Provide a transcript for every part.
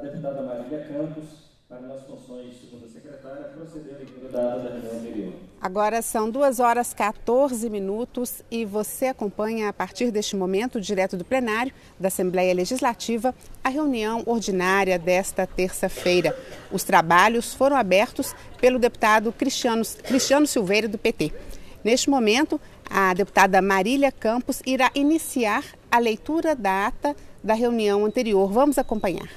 deputada Marília Campos, para nas funções de segunda secretária, proceder à leitura da ata da reunião anterior. Agora são 2h14 e você acompanha a partir deste momento, direto do plenário da Assembleia Legislativa, a reunião ordinária desta terça-feira. Os trabalhos foram abertos pelo deputado Cristiano Silveira, do PT. Neste momento, a deputada Marília Campos irá iniciar a leitura da ata da reunião anterior. Vamos acompanhar.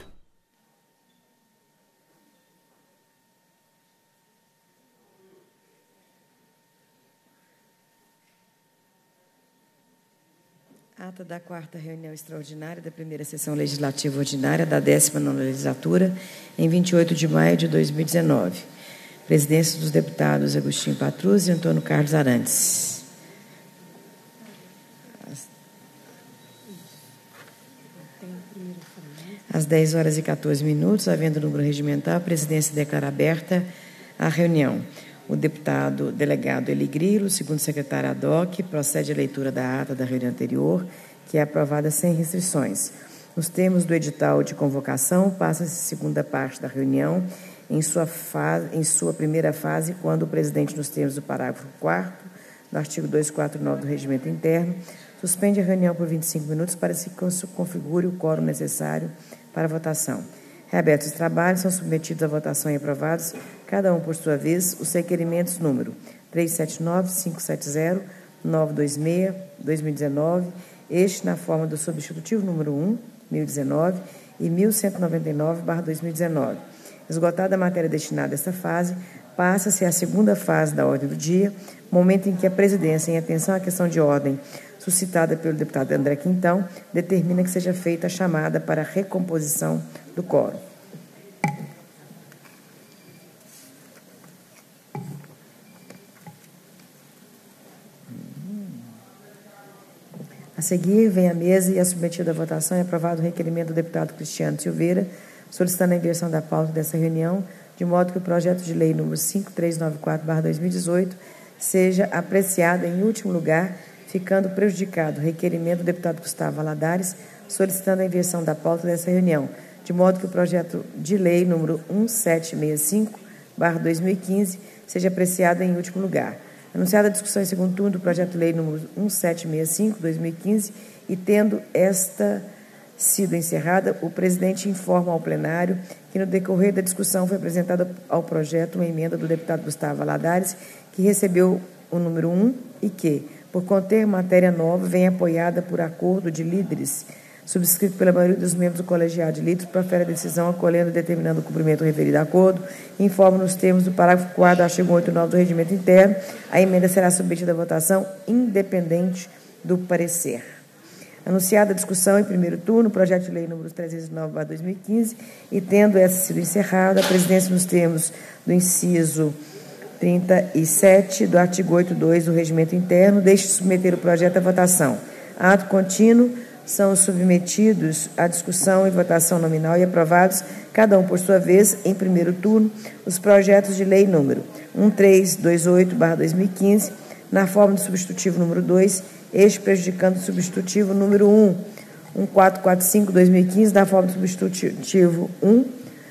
Ata da 4ª reunião extraordinária da primeira sessão legislativa ordinária da 19ª legislatura, em 28 de maio de 2019. Presidência dos deputados Agostinho Patrus e Antônio Carlos Arantes. Às 10h14, havendo número regimental, a presidência declara aberta a reunião. O deputado delegado Eli Grilo, segundo secretário ad hoc, procede à leitura da ata da reunião anterior, que é aprovada sem restrições. Nos termos do edital de convocação, passa-se a segunda parte da reunião, em sua primeira fase, quando o presidente, nos termos do parágrafo 4º do artigo 249 do Regimento Interno, suspende a reunião por 25 minutos para que se configure o quórum necessário para a votação. Reabertos os trabalhos, são submetidos à votação e aprovados, cada um por sua vez, os requerimentos número 379, 570, 926, 2019, este na forma do substitutivo número 1, 1019, e 1199/2019. Esgotada a matéria destinada a esta fase, passa-se à segunda fase da ordem do dia, momento em que a presidência, em atenção à questão de ordem suscitada pelo deputado André Quintão, determina que seja feita a chamada para a recomposição do quórum. A seguir, vem à mesa e é submetido à votação e aprovado o requerimento do deputado Cristiano Silveira, solicitando a inversão da pauta dessa reunião, de modo que o projeto de lei número 5394/2018 seja apreciado em último lugar, ficando prejudicado o requerimento do deputado Gustavo Valadares, solicitando a inversão da pauta dessa reunião, de modo que o projeto de lei número 1765/2015 seja apreciado em último lugar. Anunciada a discussão em segundo turno do projeto de lei número 1765/2015 e tendo esta sido encerrada, o presidente informa ao plenário que no decorrer da discussão foi apresentada ao projeto uma emenda do deputado Gustavo Valadares, que recebeu o número 1 e que, por conter matéria nova, vem apoiada por acordo de líderes, subscrito pela maioria dos membros do colegiado de líderes, profere a decisão acolhendo e determinando o cumprimento do referido acordo, informa nos termos do parágrafo 4º do artigo 189 do Regimento Interno, a emenda será submetida à votação independente do parecer. Anunciada a discussão em primeiro turno, projeto de lei número 309/2015, e tendo essa sido encerrada, a presidência, nos termos do inciso 37 do artigo 82 do Regimento Interno, deixa de submeter o projeto à votação. Ato contínuo, são submetidos à discussão e votação nominal e aprovados, cada um por sua vez, em primeiro turno, os projetos de lei número 1328/2015, na forma do substitutivo número 2, este prejudicando o substitutivo número 1, 1445/2015, na forma do substitutivo 1,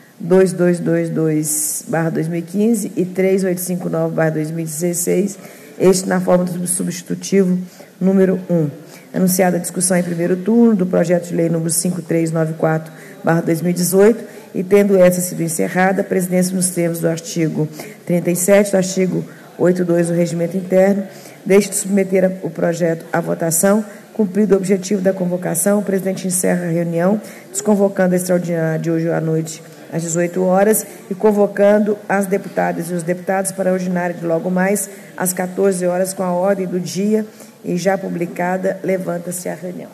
2222/2015 e 3859/2016, este na forma do substitutivo número 1. Anunciada a discussão em primeiro turno do projeto de lei número 5394/2018 e tendo essa sido encerrada, a presidência, nos termos do artigo 37 do artigo 82 do Regimento Interno, deixa de submeter o projeto à votação. Cumprido o objetivo da convocação, o presidente encerra a reunião, desconvocando a extraordinária de hoje à noite, às 18 horas, e convocando as deputadas e os deputados para a ordinária de logo mais, às 14 horas, com a ordem do dia e já publicada, levanta-se a reunião.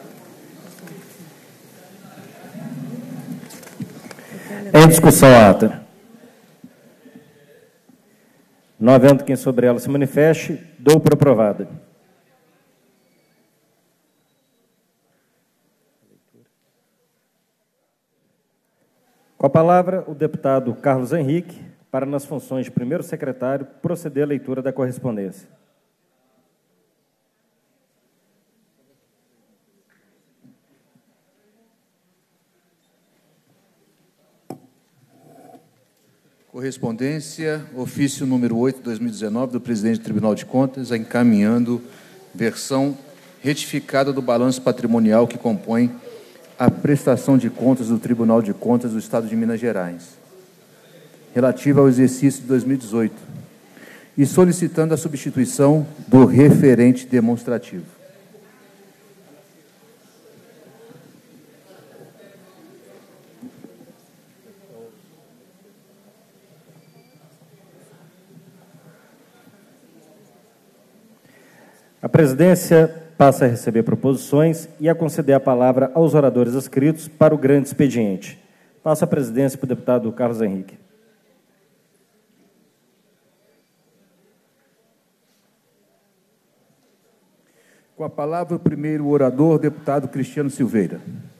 Em discussão a ata. Não havendo quem sobre ela se manifeste, dou por aprovada. Com a palavra, o deputado Carlos Henrique, para, nas funções de primeiro secretário, proceder à leitura da correspondência. Correspondência, ofício número 8/2019, do presidente do Tribunal de Contas, encaminhando versão retificada do balanço patrimonial que compõe a prestação de contas do Tribunal de Contas do Estado de Minas Gerais, relativa ao exercício de 2018, e solicitando a substituição do referente demonstrativo. A presidência passa a receber proposições e a conceder a palavra aos oradores inscritos para o grande expediente. Passo a presidência para o deputado Carlos Henrique. Com a palavra, o primeiro orador, deputado Cristiano Silveira.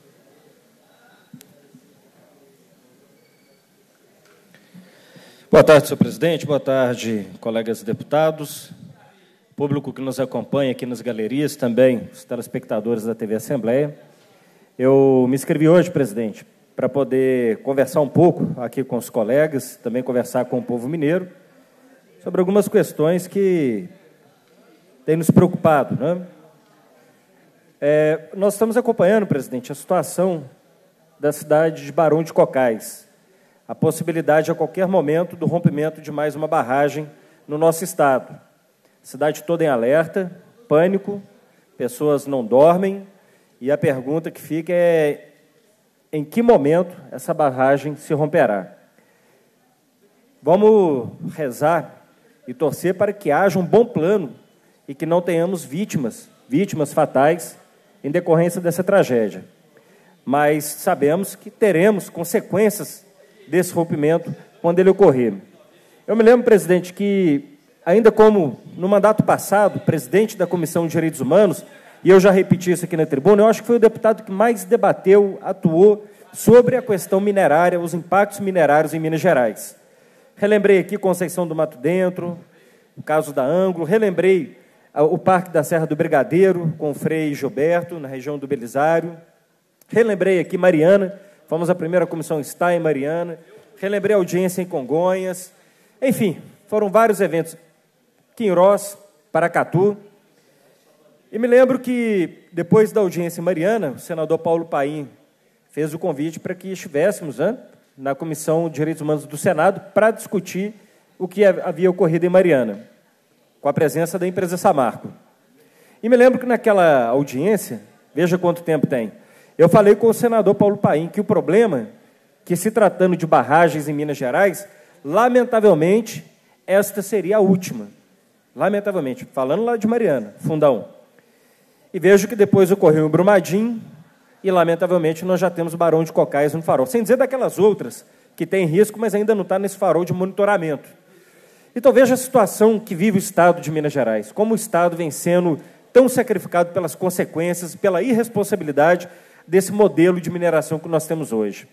Boa tarde, senhor presidente. Boa tarde, colegas deputados, público que nos acompanha aqui nas galerias, também os telespectadores da TV Assembleia. Eu me inscrevi hoje, presidente, para poder conversar um pouco aqui com os colegas, também conversar com o povo mineiro, sobre algumas questões que têm nos preocupado, né? Nós estamos acompanhando, presidente, a situação da cidade de Barão de Cocais, a possibilidade a qualquer momento do rompimento de mais uma barragem no nosso estado. Cidade toda em alerta, pânico, pessoas não dormem, e a pergunta que fica é em que momento essa barragem se romperá. Vamos rezar e torcer para que haja um bom plano e que não tenhamos vítimas fatais em decorrência dessa tragédia. Mas sabemos que teremos consequências desse rompimento quando ele ocorrer. Eu me lembro, presidente, que ainda como no mandato passado, presidente da Comissão de Direitos Humanos, e eu já repeti isso aqui na tribuna, eu acho que foi o deputado que mais debateu, atuou sobre a questão minerária, os impactos minerários em Minas Gerais. Relembrei aqui Conceição do Mato Dentro, o caso da Ângulo, relembrei o Parque da Serra do Brigadeiro, com o Frei Gilberto, na região do Belisário. Relembrei aqui Mariana, fomos a primeira comissão está em Mariana. Relembrei a audiência em Congonhas. Enfim, foram vários eventos. Quinrós, Paracatu. E me lembro que, depois da audiência em Mariana, o senador Paulo Paim fez o convite para que estivéssemos na Comissão de Direitos Humanos do Senado para discutir o que havia ocorrido em Mariana, com a presença da empresa Samarco. E me lembro que naquela audiência, veja quanto tempo tem, eu falei com o senador Paulo Paim que o problema, que se tratando de barragens em Minas Gerais, lamentavelmente, esta seria a última. Lamentavelmente, falando lá de Mariana, Fundão. E vejo que depois ocorreu em Brumadinho e, lamentavelmente, nós já temos Barão de Cocais no farol. Sem dizer daquelas outras que têm risco, mas ainda não está nesse farol de monitoramento. Então, veja a situação que vive o Estado de Minas Gerais, como o Estado vem sendo tão sacrificado pelas consequências, pela irresponsabilidade desse modelo de mineração que nós temos hoje.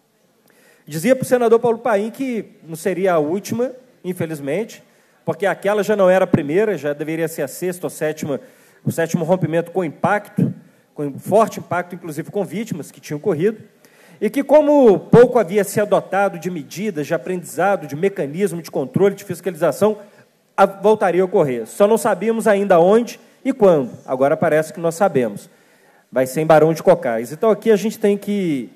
Dizia para o senador Paulo Paim que não seria a última, infelizmente, porque aquela já não era a primeira, já deveria ser a sexta ou sétima, o sétimo rompimento com impacto, com forte impacto, inclusive com vítimas que tinham ocorrido, e que, como pouco havia se adotado de medidas, de aprendizado, de mecanismo de controle, de fiscalização, voltaria a ocorrer. Só não sabíamos ainda onde e quando. Agora parece que nós sabemos. Vai ser em Barão de Cocais. Então, aqui a gente tem que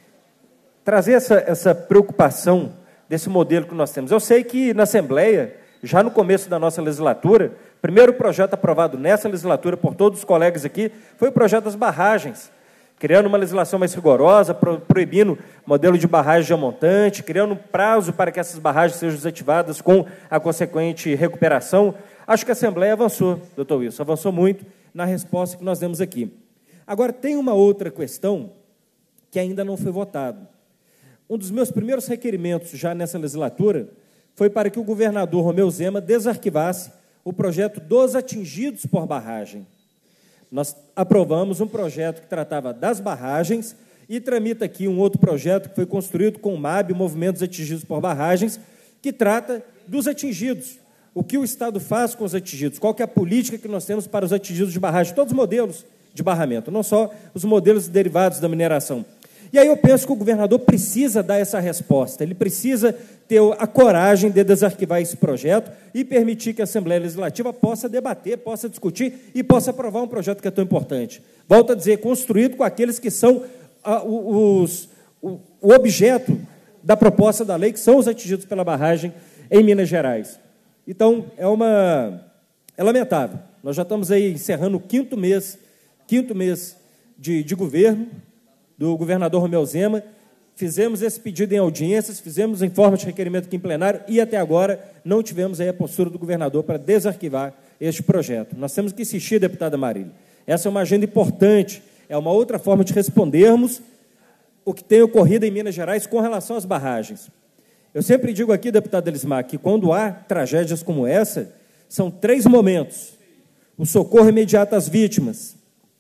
trazer essa preocupação desse modelo que nós temos. Eu sei que na Assembleia, já no começo da nossa legislatura, o primeiro projeto aprovado nessa legislatura por todos os colegas aqui foi o projeto das barragens, criando uma legislação mais rigorosa, proibindo modelo de barragem geomontante, criando um prazo para que essas barragens sejam desativadas com a consequente recuperação. Acho que a Assembleia avançou, doutor Wilson, avançou muito na resposta que nós demos aqui. Agora, tem uma outra questão que ainda não foi votado. Um dos meus primeiros requerimentos já nessa legislatura foi para que o governador Romeu Zema desarquivasse o projeto dos atingidos por barragem. Nós aprovamos um projeto que tratava das barragens e tramita aqui um outro projeto que foi construído com o MAB, Movimentos Atingidos por Barragens, que trata dos atingidos. O que o Estado faz com os atingidos? Qual que é a política que nós temos para os atingidos de barragem? Todos os modelos de barramento, não só os modelos derivados da mineração. E aí eu penso que o governador precisa dar essa resposta, ele precisa ter a coragem de desarquivar esse projeto e permitir que a Assembleia Legislativa possa debater, possa discutir e possa aprovar um projeto que é tão importante. Volto a dizer, construído com aqueles que são o objeto da proposta da lei, que são os atingidos pela barragem em Minas Gerais. Então, é lamentável. Nós já estamos aí encerrando o quinto mês de governo do governador Romeu Zema, fizemos esse pedido em audiências, fizemos em forma de requerimento aqui em plenário e, até agora, não tivemos aí a postura do governador para desarquivar este projeto. Nós temos que insistir, deputada Marília. Essa é uma agenda importante, é uma outra forma de respondermos o que tem ocorrido em Minas Gerais com relação às barragens. Eu sempre digo aqui, deputada Elismar, que quando há tragédias como essa, são 3 momentos. O socorro imediato às vítimas.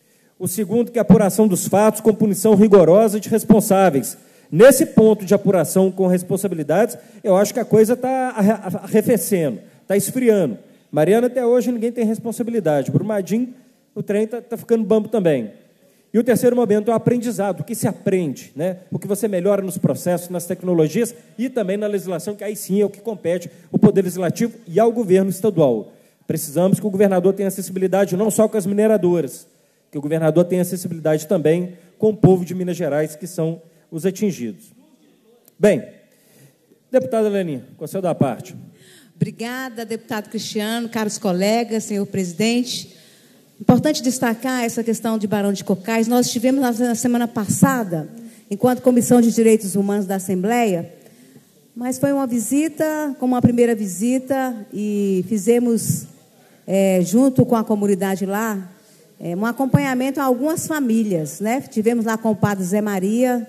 O segundo, que é a apuração dos fatos com punição rigorosa de responsáveis. Nesse ponto de apuração com responsabilidades, eu acho que a coisa está arrefecendo, está esfriando. Mariana, até hoje, ninguém tem responsabilidade. Brumadinho, o trem está ficando bambo também. E o terceiro momento é o aprendizado, o que se aprende, né? O que você melhora nos processos, nas tecnologias e também na legislação, que aí sim é o que compete ao Poder Legislativo e ao governo estadual. Precisamos que o governador tenha acessibilidade não só com as mineradoras, que o governador tenha acessibilidade também com o povo de Minas Gerais, que são os atingidos. Bem, deputada Lenin, conselho da parte. Obrigada, deputado Cristiano, caros colegas, senhor presidente. Importante destacar essa questão de Barão de Cocais. Nós estivemos na semana passada, enquanto Comissão de Direitos Humanos da Assembleia, mas foi uma visita, como uma primeira visita, e fizemos, junto com a comunidade lá, um acompanhamento a algumas famílias, né? Tivemos lá com o padre Zé Maria,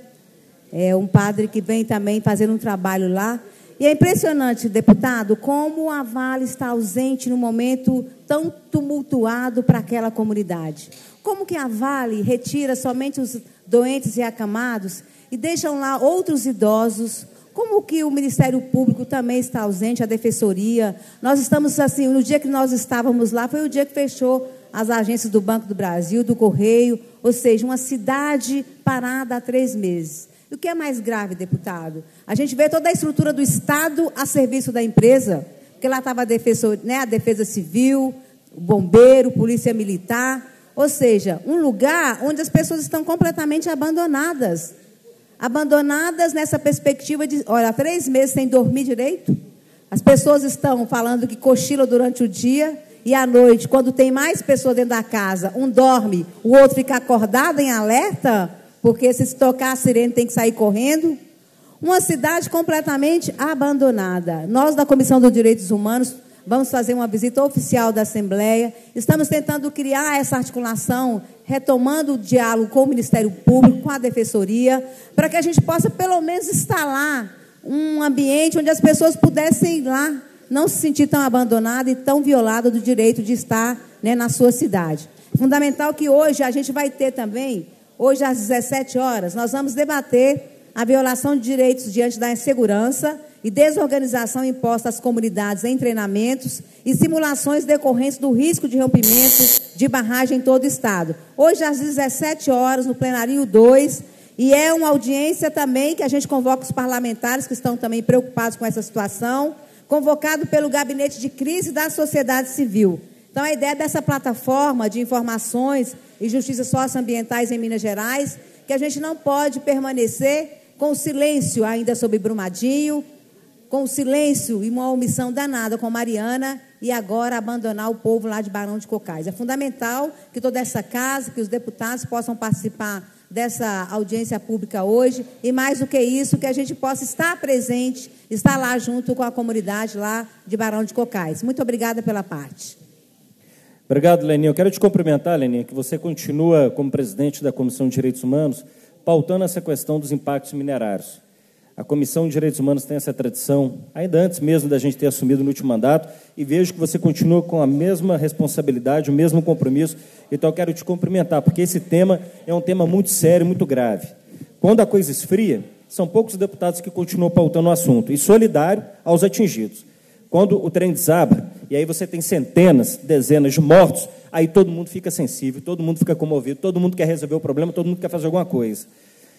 um padre que vem também fazendo um trabalho lá. E é impressionante, deputado, como a Vale está ausente num momento tão tumultuado para aquela comunidade. Como que a Vale retira somente os doentes e acamados e deixam lá outros idosos? Como que o Ministério Público também está ausente, a Defensoria? Nós estamos assim, no dia que nós estávamos lá, foi o dia que fechou as agências do Banco do Brasil, do Correio, ou seja, uma cidade parada há 3 meses. E o que é mais grave, deputado? A gente vê toda a estrutura do Estado a serviço da empresa, porque lá estava a Defesa Civil, o Bombeiro, Polícia Militar, ou seja, um lugar onde as pessoas estão completamente abandonadas. Abandonadas nessa perspectiva de, olha, 3 meses sem dormir direito. As pessoas estão falando que cochilam durante o dia e à noite, quando tem mais pessoas dentro da casa, um dorme, o outro fica acordado em alerta, porque se tocar a sirene tem que sair correndo. Uma cidade completamente abandonada. Nós, da Comissão dos Direitos Humanos, vamos fazer uma visita oficial da Assembleia. Estamos tentando criar essa articulação, retomando o diálogo com o Ministério Público, com a Defensoria, para que a gente possa, pelo menos, instalar um ambiente onde as pessoas pudessem ir lá, não se sentir tão abandonada e tão violada do direito de estar, né, na sua cidade. Fundamental que hoje a gente vai ter também, hoje às 17 horas, nós vamos debater a violação de direitos diante da insegurança e desorganização imposta às comunidades em treinamentos e simulações decorrentes do risco de rompimento de barragem em todo o Estado. Hoje às 17 horas, no plenário 2, e é uma audiência também que a gente convoca os parlamentares que estão também preocupados com essa situação, convocado pelo Gabinete de Crise da Sociedade Civil. Então, a ideia dessa plataforma de informações e justiças socioambientais em Minas Gerais, que a gente não pode permanecer com o silêncio ainda sobre Brumadinho, com o silêncio e uma omissão danada com Mariana e agora abandonar o povo lá de Barão de Cocais. É fundamental que toda essa casa, que os deputados possam participar dessa audiência pública hoje e, mais do que isso, que a gente possa estar presente, estar lá junto com a comunidade lá de Barão de Cocais. Muito obrigada pela parte. Obrigado, Leninha. Eu quero te cumprimentar, Leninha, que você continua como presidente da Comissão de Direitos Humanos, pautando essa questão dos impactos minerários. A Comissão de Direitos Humanos tem essa tradição, ainda antes mesmo da gente ter assumido no último mandato, e vejo que você continua com a mesma responsabilidade, o mesmo compromisso. Então, eu quero te cumprimentar, porque esse tema é um tema muito sério, muito grave. Quando a coisa esfria, são poucos deputados que continuam pautando o assunto, e solidário aos atingidos. Quando o trem desaba, e aí você tem centenas, dezenas de mortos, aí todo mundo fica sensível, todo mundo fica comovido, todo mundo quer resolver o problema, todo mundo quer fazer alguma coisa.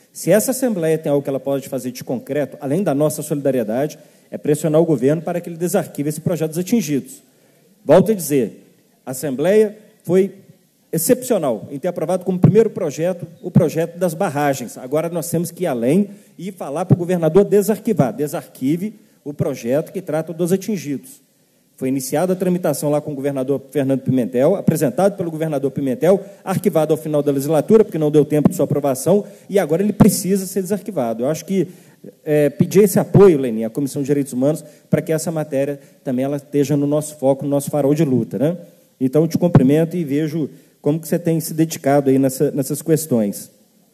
Se essa Assembleia tem algo que ela pode fazer de concreto, além da nossa solidariedade, é pressionar o governo para que ele desarquive esse projeto dos atingidos. Volto a dizer, a Assembleia foi excepcional em ter aprovado como primeiro projeto o projeto das barragens. Agora nós temos que ir além e falar para o governador desarquivar. Desarquive o projeto que trata dos atingidos. Foi iniciada a tramitação lá com o governador Fernando Pimentel, apresentado pelo governador Pimentel, arquivado ao final da legislatura, porque não deu tempo de sua aprovação, e agora ele precisa ser desarquivado. Eu acho que pedir esse apoio, Lenin, à Comissão de Direitos Humanos, para que essa matéria também ela esteja no nosso foco, no nosso farol de luta, né? Então, eu te cumprimento e vejo como que você tem se dedicado aí nessas questões.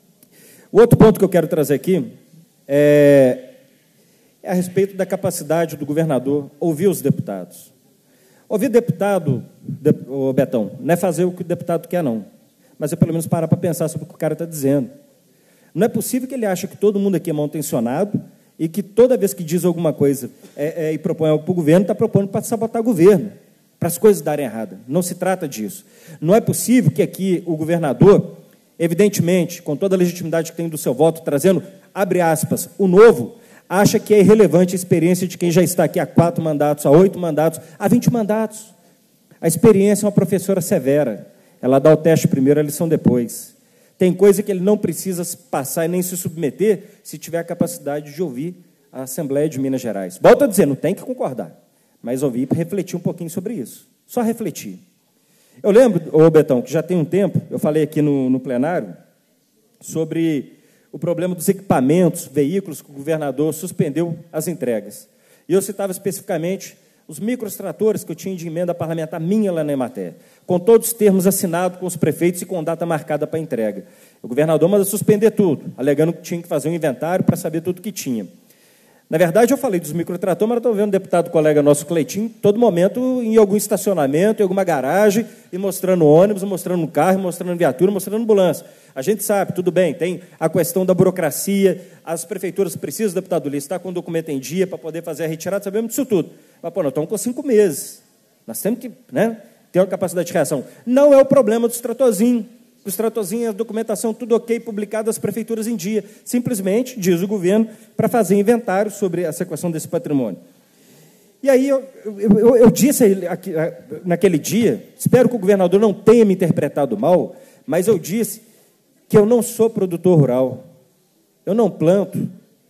O outro ponto que eu quero trazer aqui é a respeito da capacidade do governador ouvir os deputados. Ouvir deputado, Betão, não é fazer o que o deputado quer, não, mas é pelo menos parar para pensar sobre o que o cara está dizendo. Não é possível que ele ache que todo mundo aqui é mal intencionado e que toda vez que diz alguma coisa e propõe algo para o governo, está propondo para sabotar o governo, para as coisas darem errado. Não se trata disso. Não é possível que aqui o governador, evidentemente, com toda a legitimidade que tem do seu voto, trazendo, abre aspas, o novo, acha que é irrelevante a experiência de quem já está aqui há 4 mandatos, há 8 mandatos, há 20 mandatos. A experiência é uma professora severa. Ela dá o teste primeiro, a lição depois. Tem coisa que ele não precisa passar e nem se submeter se tiver a capacidade de ouvir a Assembleia de Minas Gerais. Volto a dizer, não tem que concordar, mas ouvir para refletir um pouquinho sobre isso. Só refletir. Eu lembro, Betão, que já tem um tempo, eu falei aqui no plenário, sobre o problema dos equipamentos, veículos, que o governador suspendeu as entregas. E eu citava especificamente os microtratores que eu tinha de emenda parlamentar minha lá na Emater, com todos os termos assinados com os prefeitos e com data marcada para entrega. O governador manda suspender tudo, alegando que tinha que fazer um inventário para saber tudo que tinha. Na verdade, eu falei dos microtratores, mas eu estou vendo um deputado colega nosso, Cleitinho, todo momento em algum estacionamento, em alguma garagem, e mostrando ônibus, mostrando um carro, mostrando viatura, mostrando ambulância. A gente sabe, tudo bem, tem a questão da burocracia, as prefeituras precisam, deputado Ulisses, estar com o documento em dia para poder fazer a retirada, sabemos disso tudo. Mas, nós estamos com 5 meses. Nós temos que ter uma capacidade de reação. Não é o problema dos tratorzinhos. Os tratorzinhos, a documentação, tudo ok, publicado as prefeituras em dia. Simplesmente, diz o governo, para fazer inventário sobre a sequestração desse patrimônio. E aí eu disse naquele dia, espero que o governador não tenha me interpretado mal, mas eu disse que eu não sou produtor rural, eu não planto,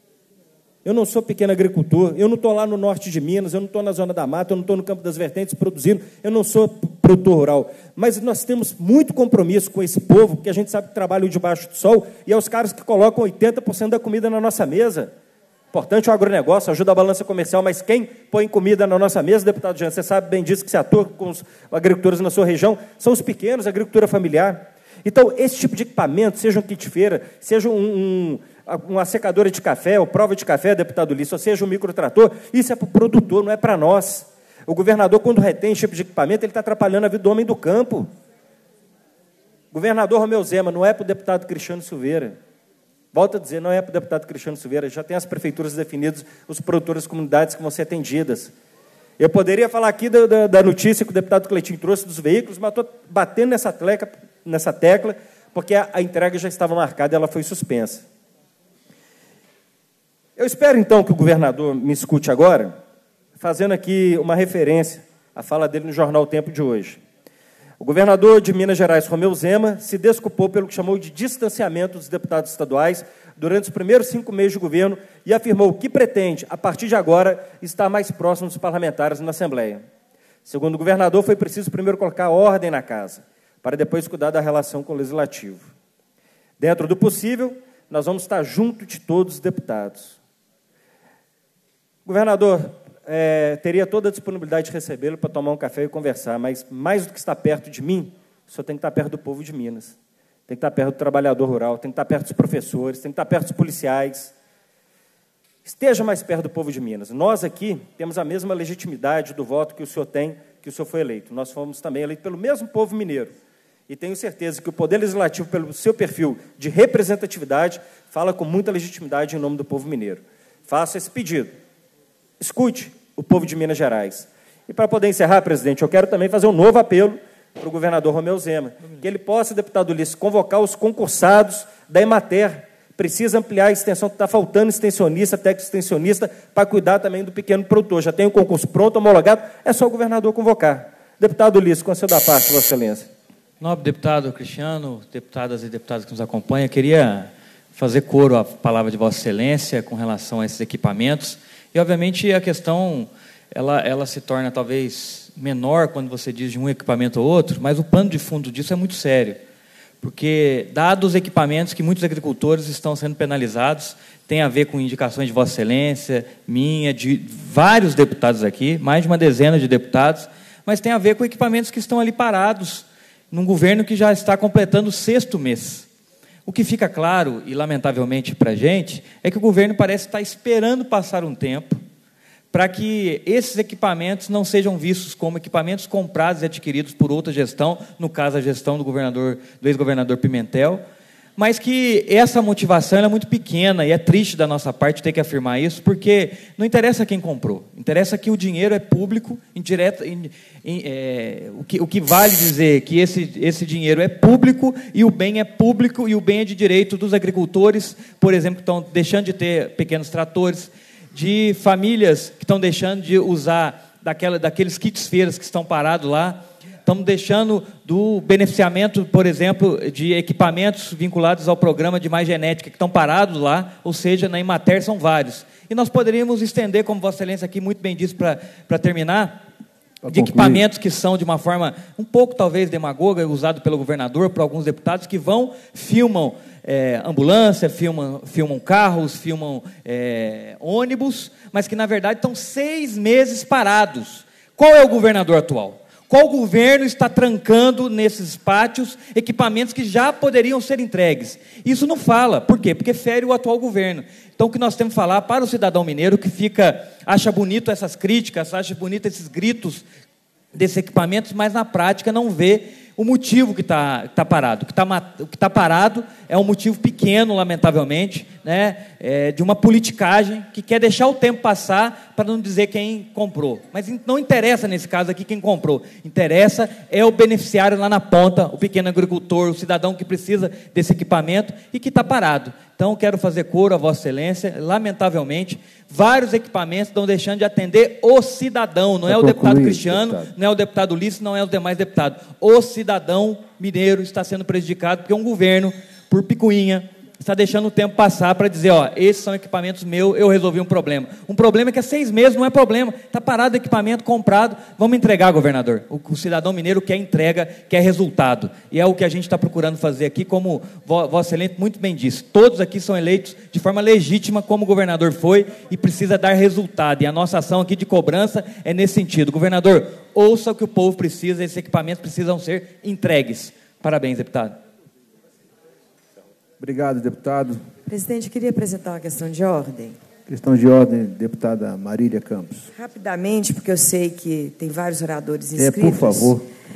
eu não sou pequeno agricultor, eu não estou lá no norte de Minas, eu não estou na Zona da Mata, eu não estou no Campo das Vertentes produzindo, eu não sou produtor rural. Mas nós temos muito compromisso com esse povo, porque a gente sabe que trabalham debaixo do sol, e é os caras que colocam 80% da comida na nossa mesa. Importante o agronegócio, ajuda a balança comercial, mas quem põe comida na nossa mesa, deputado Jean, você sabe bem disso, que você atua com os agricultores na sua região, são os pequenos, a agricultura familiar. Então, esse tipo de equipamento, seja um kit feira, seja uma secadora de café, ou prova de café, deputado Ulisses, ou seja um microtrator, isso é para o produtor, não é para nós. O governador, quando retém esse tipo de equipamento, ele está atrapalhando a vida do homem do campo. Governador Romeu Zema, não é para o deputado Cristiano Silveira. Volto a dizer, não é para o deputado Cristiano Silveira, já tem as prefeituras definidas, os produtores das comunidades que vão ser atendidas. Eu poderia falar aqui da notícia que o deputado Cleitinho trouxe dos veículos, mas estou batendo nessa tecla, porque a entrega já estava marcada e ela foi suspensa. Eu espero, então, que o governador me escute agora, fazendo aqui uma referência à fala dele no jornal O Tempo de hoje. O governador de Minas Gerais, Romeu Zema, se desculpou pelo que chamou de distanciamento dos deputados estaduais durante os primeiros 5 meses de governo e afirmou que pretende, a partir de agora, estar mais próximo dos parlamentares na Assembleia. Segundo o governador, foi preciso primeiro colocar ordem na casa, para depois cuidar da relação com o Legislativo. Dentro do possível, nós vamos estar junto de todos os deputados. Governador, teria toda a disponibilidade de recebê-lo para tomar um café e conversar, mas mais do que estar perto de mim, o senhor tem que estar perto do povo de Minas, tem que estar perto do trabalhador rural, tem que estar perto dos professores, tem que estar perto dos policiais. Esteja mais perto do povo de Minas. Nós aqui temos a mesma legitimidade do voto que o senhor tem, que o senhor foi eleito. Nós fomos também eleitos pelo mesmo povo mineiro. E tenho certeza que o Poder Legislativo, pelo seu perfil de representatividade, fala com muita legitimidade em nome do povo mineiro. Faço esse pedido. Escute o povo de Minas Gerais. E, para poder encerrar, presidente, eu quero também fazer um novo apelo para o governador Romeu Zema, que ele possa, deputado Ulisses, convocar os concursados da Emater Precisa ampliar a extensão, está faltando extensionista, técnico extensionista, para cuidar também do pequeno produtor. Já tem o concurso pronto, homologado, é só o governador convocar. Deputado Ulisses, conceda a parte, Vossa Excelência. Nobre deputado Cristiano, deputadas e deputados que nos acompanham, queria fazer coro à palavra de Vossa Excelência com relação a esses equipamentos. E, obviamente, a questão ela se torna talvez menor quando você diz de um equipamento ou outro, mas o pano de fundo disso é muito sério. Porque, dados os equipamentos que muitos agricultores estão sendo penalizados, tem a ver com indicações de Vossa Excelência, minha, de vários deputados aqui, mais de uma dezena de deputados, mas tem a ver com equipamentos que estão ali parados, num governo que já está completando o 6º mês. O que fica claro, e lamentavelmente para a gente, é que o governo parece estar esperando passar um tempo para que esses equipamentos não sejam vistos como equipamentos comprados e adquiridos por outra gestão, no caso a gestão do ex-governador Pimentel, mas que essa motivação é muito pequena, e é triste da nossa parte ter que afirmar isso, porque não interessa quem comprou, interessa que o dinheiro é público, o que vale dizer que esse dinheiro é público, e o bem é público, e o bem é de direito dos agricultores, por exemplo, que estão deixando de ter pequenos tratores, de famílias que estão deixando de usar daqueles kits feiras que estão parados lá, estamos deixando do beneficiamento, por exemplo, de equipamentos vinculados ao programa de Mais Genética, que estão parados lá, ou seja, na Emater são vários. E nós poderíamos estender, como Vossa Excelência aqui muito bem disse, para terminar, de equipamentos que são, de uma forma um pouco, talvez, demagoga, usado pelo governador, por alguns deputados, que filmam ambulância, filmam carros, filmam ônibus, mas que, na verdade, estão 6 meses parados. Qual é o governador atual? Qual governo está trancando nesses pátios equipamentos que já poderiam ser entregues? Isso não fala. Por quê? Porque fere o atual governo. Então, o que nós temos que falar para o cidadão mineiro que acha bonito essas críticas, acha bonito esses gritos desses equipamentos, mas na prática não vê o motivo que está parado. O que está parado é um motivo pequeno, lamentavelmente, né, de uma politicagem que quer deixar o tempo passar para não dizer quem comprou. Mas não interessa, nesse caso aqui, quem comprou. Interessa é o beneficiário lá na ponta, o pequeno agricultor, o cidadão que precisa desse equipamento e que está parado. Então, quero fazer coro a Vossa Excelência. Lamentavelmente, vários equipamentos estão deixando de atender o cidadão. Não é o deputado Cristiano, não é o deputado Ulisses, não é os demais deputados. O cidadão mineiro está sendo prejudicado porque um governo, por picuinha, está deixando o tempo passar para dizer, esses são equipamentos meus, eu resolvi um problema. Um problema é que há 6 meses não é problema, está parado o equipamento, comprado, vamos entregar, governador. O cidadão mineiro quer entrega, quer resultado. E é o que a gente está procurando fazer aqui, como Vossa Excelência muito bem disse. Todos aqui são eleitos de forma legítima, como o governador foi, e precisa dar resultado. E a nossa ação aqui de cobrança é nesse sentido. Governador, ouça o que o povo precisa, esses equipamentos precisam ser entregues. Parabéns, deputado. Obrigado, deputado. Presidente, queria apresentar uma questão de ordem. Questão de ordem, deputada Marília Campos. Rapidamente, porque eu sei que tem vários oradores inscritos. Por favor.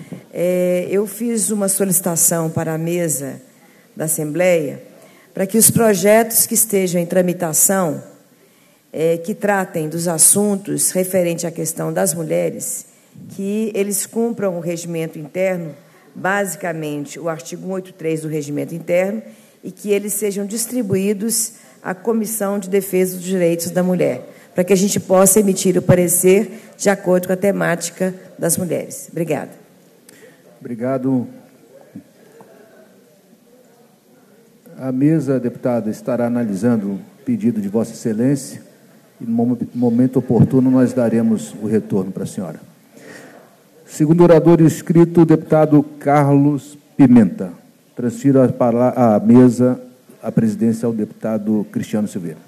Eu fiz uma solicitação para a mesa da Assembleia para que os projetos que estejam em tramitação, que tratem dos assuntos referentes à questão das mulheres, que eles cumpram o regimento interno, basicamente o artigo 183 do regimento interno, e que eles sejam distribuídos à Comissão de Defesa dos Direitos da Mulher, para que a gente possa emitir o parecer de acordo com a temática das mulheres. Obrigada. Obrigado. A mesa, deputada, estará analisando o pedido de Vossa Excelência e, no momento oportuno, nós daremos o retorno para a senhora. Segundo orador inscrito, o deputado Carlos Pimenta. Transfiro a mesa, a presidência ao deputado Cristiano Silveira.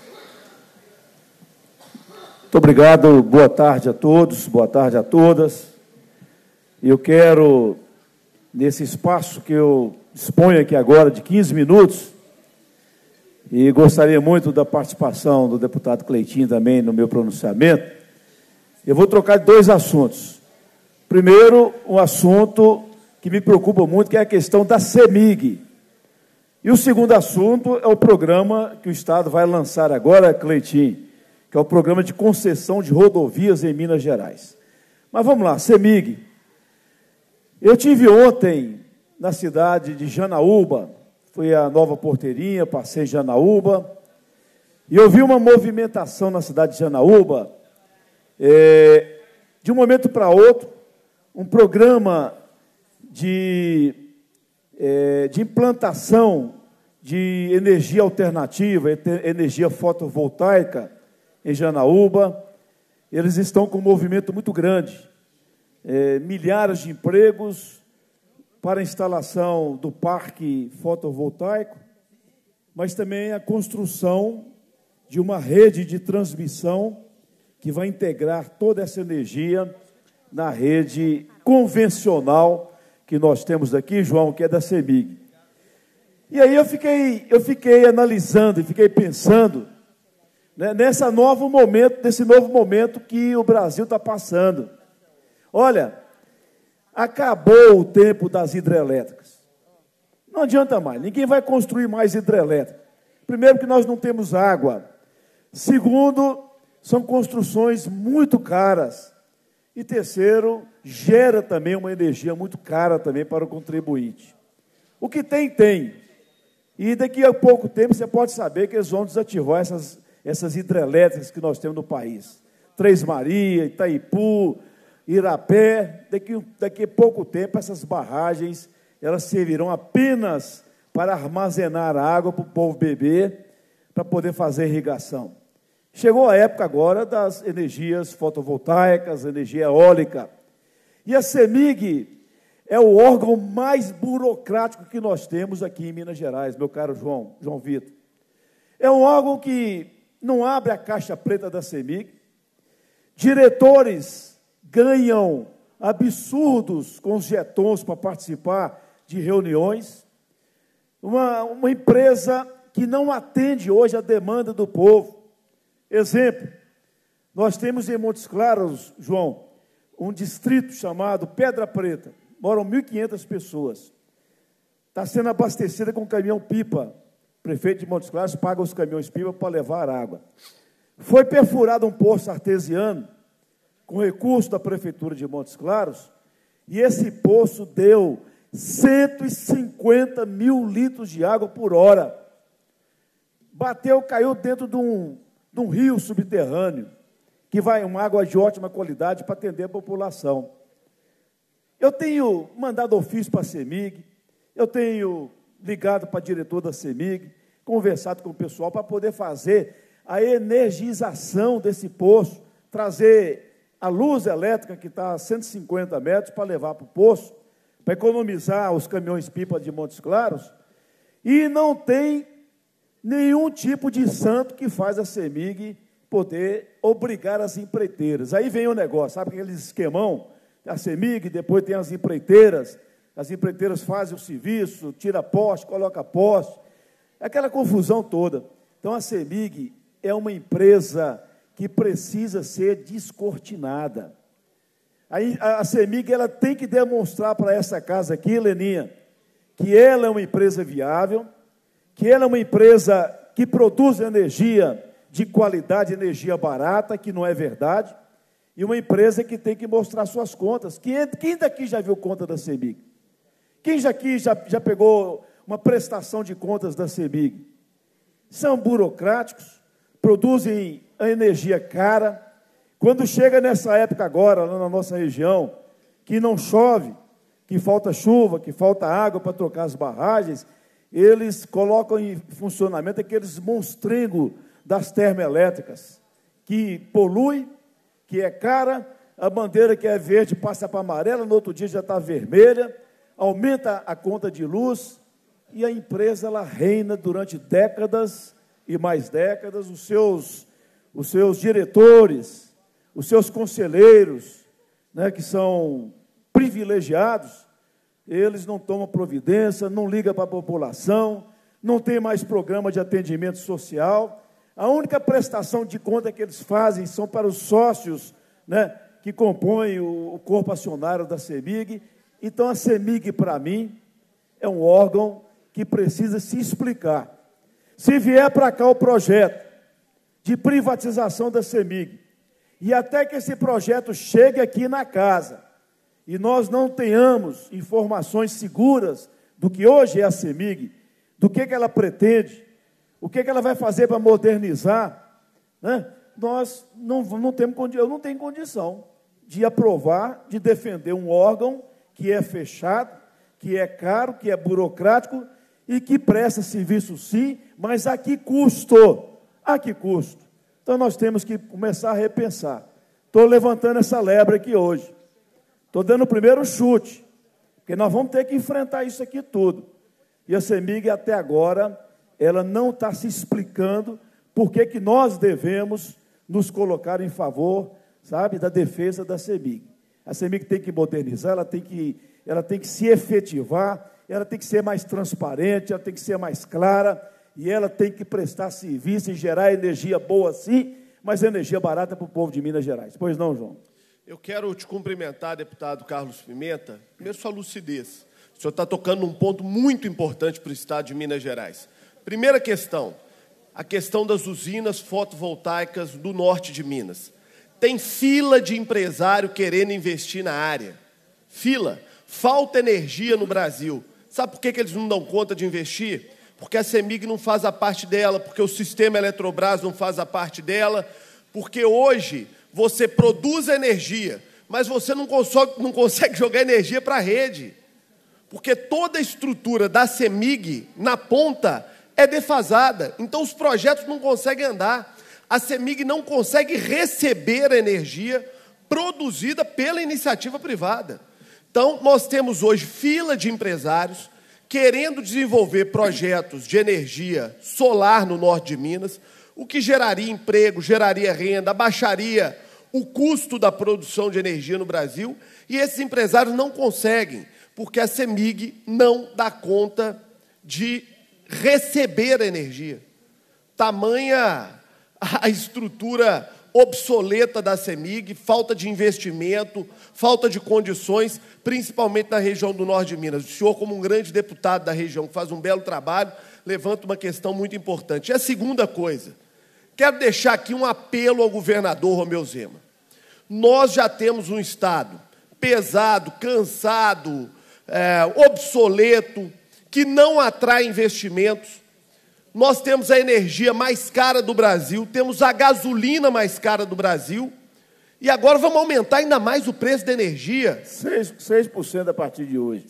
Muito obrigado, boa tarde a todos, boa tarde a todas. Eu quero, nesse espaço que eu disponho aqui agora, de 15 minutos, e gostaria muito da participação do deputado Cleitinho também no meu pronunciamento, eu vou trocar de 2 assuntos. Primeiro, um assunto que me preocupa muito, que é a questão da CEMIG. E o segundo assunto é o programa que o Estado vai lançar agora, Cleitinho, que é o programa de concessão de rodovias em Minas Gerais. Mas vamos lá, CEMIG. Eu tive ontem na cidade de Janaúba, fui à Nova Porteirinha, passei em Janaúba, e eu vi uma movimentação na cidade de Janaúba, de um momento para outro, um programa de implantação de energia alternativa, energia fotovoltaica em Janaúba. Eles estão com um movimento muito grande, milhares de empregos para a instalação do parque fotovoltaico, mas também a construção de uma rede de transmissão que vai integrar toda essa energia na rede convencional que nós temos aqui, João, que é da CEMIG. E aí eu fiquei analisando e fiquei pensando, né, nesse novo momento que o Brasil está passando. Olha, acabou o tempo das hidrelétricas. Não adianta mais, ninguém vai construir mais hidrelétrica. Primeiro, que nós não temos água. Segundo, são construções muito caras. E terceiro, gera também uma energia muito cara também para o contribuinte. O que tem, tem. E daqui a pouco tempo você pode saber que eles vão desativar essas hidrelétricas que nós temos no país. Três Marias, Itaipu, Irapé. Daqui a pouco tempo essas barragens elas servirão apenas para armazenar água para o povo beber, para poder fazer irrigação. Chegou a época agora das energias fotovoltaicas, energia eólica. E a CEMIG é o órgão mais burocrático que nós temos aqui em Minas Gerais, meu caro João Vitor. É um órgão que não abre a caixa preta da CEMIG. Diretores ganham absurdos com os jetons para participar de reuniões. Uma empresa que não atende hoje a demanda do povo. Exemplo, nós temos em Montes Claros, João, um distrito chamado Pedra Preta. Moram 1.500 pessoas. Está sendo abastecida com caminhão-pipa. O prefeito de Montes Claros paga os caminhões-pipa para levar água. Foi perfurado um poço artesiano com recurso da Prefeitura de Montes Claros, e esse poço deu 150 mil litros de água por hora. Caiu dentro de um rio subterrâneo, que vai uma água de ótima qualidade para atender a população. Eu tenho mandado ofício para a CEMIG, eu tenho ligado para a diretora da CEMIG, conversado com o pessoal para poder fazer a energização desse poço, trazer a luz elétrica que está a 150 metros para levar para o poço, para economizar os caminhões-pipa de Montes Claros, e não tem nenhum tipo de santo que faz a CEMIG poder obrigar as empreiteiras. Aí vem o negócio, sabe aquele esquemão? A CEMIG, depois tem as empreiteiras fazem o serviço, tira poste, coloca poste, aquela confusão toda. Então, a CEMIG é uma empresa que precisa ser descortinada. Aí, a CEMIG ela tem que demonstrar para essa casa aqui, Leninha, que ela é uma empresa viável, que ela é uma empresa que produz energia de qualidade, energia barata, que não é verdade, e uma empresa que tem que mostrar suas contas. Quem daqui já viu conta da CEMIG? Quem aqui já pegou uma prestação de contas da CEMIG? São burocráticos, produzem a energia cara. Quando chega nessa época agora, lá na nossa região, que não chove, que falta chuva, que falta água para trocar as barragens, eles colocam em funcionamento aqueles monstrengos das termoelétricas, que polui, que é cara, a bandeira que é verde passa para amarela, no outro dia já está vermelha, aumenta a conta de luz, e a empresa ela reina durante décadas e mais décadas. Os seus diretores, os seus conselheiros, né, que são privilegiados, eles não tomam providência, não ligam para a população, não tem mais programa de atendimento social. A única prestação de conta que eles fazem são para os sócios, né, que compõem o corpo acionário da CEMIG. Então, a CEMIG, para mim, é um órgão que precisa se explicar. Se vier para cá o projeto de privatização da CEMIG, e até que esse projeto chegue aqui na casa, e nós não tenhamos informações seguras do que hoje é a CEMIG, do que ela pretende, o que ela vai fazer para modernizar, né? Nós não temos, eu não tenho condição de aprovar, de defender um órgão que é fechado, que é caro, que é burocrático e que presta serviço sim, mas a que custo? A que custo? Então nós temos que começar a repensar. Estou levantando essa lebre aqui hoje. Estou dando o primeiro chute, porque nós vamos ter que enfrentar isso aqui tudo. E a CEMIG, até agora, ela não está se explicando por que nós devemos nos colocar em favor, sabe, da defesa da CEMIG. A CEMIG tem que modernizar, ela tem que se efetivar, ela tem que ser mais transparente, ela tem que ser mais clara, e ela tem que prestar serviço e gerar energia boa, sim, mas energia barata para o povo de Minas Gerais. Pois não, João? Eu quero te cumprimentar, deputado Carlos Pimenta, primeiro sua lucidez. O senhor está tocando num ponto muito importante para o Estado de Minas Gerais. Primeira questão, a questão das usinas fotovoltaicas do norte de Minas. Tem fila de empresário querendo investir na área. Fila. Falta energia no Brasil. Sabe por que eles não dão conta de investir? Porque a CEMIG não faz a parte dela, porque o sistema Eletrobras não faz a parte dela, porque hoje você produz energia, mas você não consegue jogar energia para a rede. Porque toda a estrutura da CEMIG, na ponta, é defasada. Então, os projetos não conseguem andar. A CEMIG não consegue receber a energia produzida pela iniciativa privada. Então, nós temos hoje fila de empresários querendo desenvolver projetos de energia solar no norte de Minas, o que geraria emprego, geraria renda, abaixaria o custo da produção de energia no Brasil, e esses empresários não conseguem, porque a CEMIG não dá conta de receber a energia. Tamanha a estrutura obsoleta da CEMIG, falta de investimento, falta de condições, principalmente na região do norte de Minas. O senhor, como um grande deputado da região, que faz um belo trabalho, levanta uma questão muito importante. E a segunda coisa, quero deixar aqui um apelo ao governador Romeu Zema. Nós já temos um Estado pesado, cansado, obsoleto, que não atrai investimentos. Nós temos a energia mais cara do Brasil, temos a gasolina mais cara do Brasil, e agora vamos aumentar ainda mais o preço da energia. 6% a partir de hoje.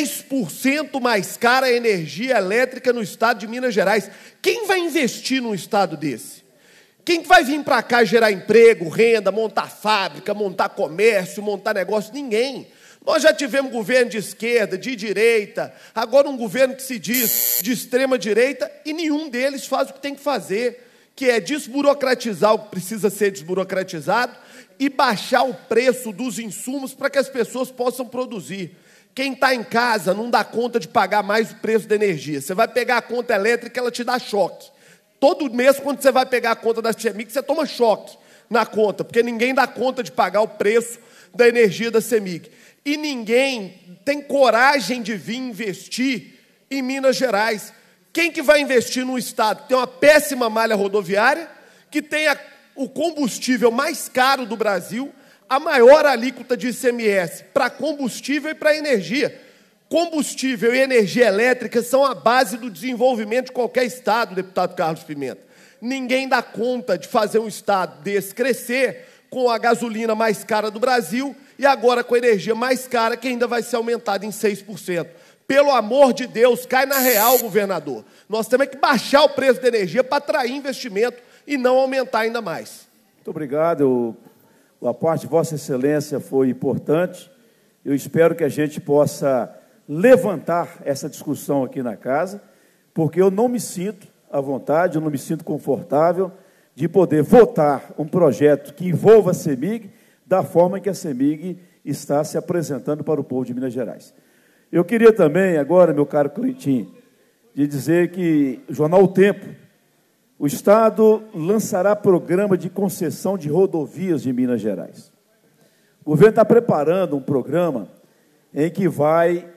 6% mais cara a energia elétrica no estado de Minas Gerais. Quem vai investir num estado desse? Quem vai vir para cá gerar emprego, renda, montar fábrica, montar comércio, montar negócio? Ninguém. Nós já tivemos governo de esquerda, de direita, agora um governo que se diz de extrema-direita, e nenhum deles faz o que tem que fazer, que é desburocratizar o que precisa ser desburocratizado e baixar o preço dos insumos para que as pessoas possam produzir. Quem está em casa não dá conta de pagar mais o preço da energia. Você vai pegar a conta elétrica, ela te dá choque. Todo mês, quando você vai pegar a conta da CEMIG, você toma choque na conta, porque ninguém dá conta de pagar o preço da energia da CEMIG. E ninguém tem coragem de vir investir em Minas Gerais. Quem que vai investir num estado que tem uma péssima malha rodoviária, que tem o combustível mais caro do Brasil, a maior alíquota de ICMS para combustível e para energia? Combustível e energia elétrica são a base do desenvolvimento de qualquer estado, deputado Carlos Pimenta. Ninguém dá conta de fazer um estado desse crescer com a gasolina mais cara do Brasil e agora com a energia mais cara, que ainda vai ser aumentada em 6%. Pelo amor de Deus, cai na real, governador. Nós temos que baixar o preço da energia para atrair investimento e não aumentar ainda mais. Muito obrigado. A parte de Vossa Excelência foi importante. Eu espero que a gente possa levantar essa discussão aqui na casa, porque eu não me sinto à vontade, eu não me sinto confortável de poder votar um projeto que envolva a CEMIG da forma que a CEMIG está se apresentando para o povo de Minas Gerais. Eu queria também, agora, meu caro Cleitinho, de dizer que o jornal O Tempo, o Estado lançará programa de concessão de rodovias de Minas Gerais. O governo está preparando um programa em que vai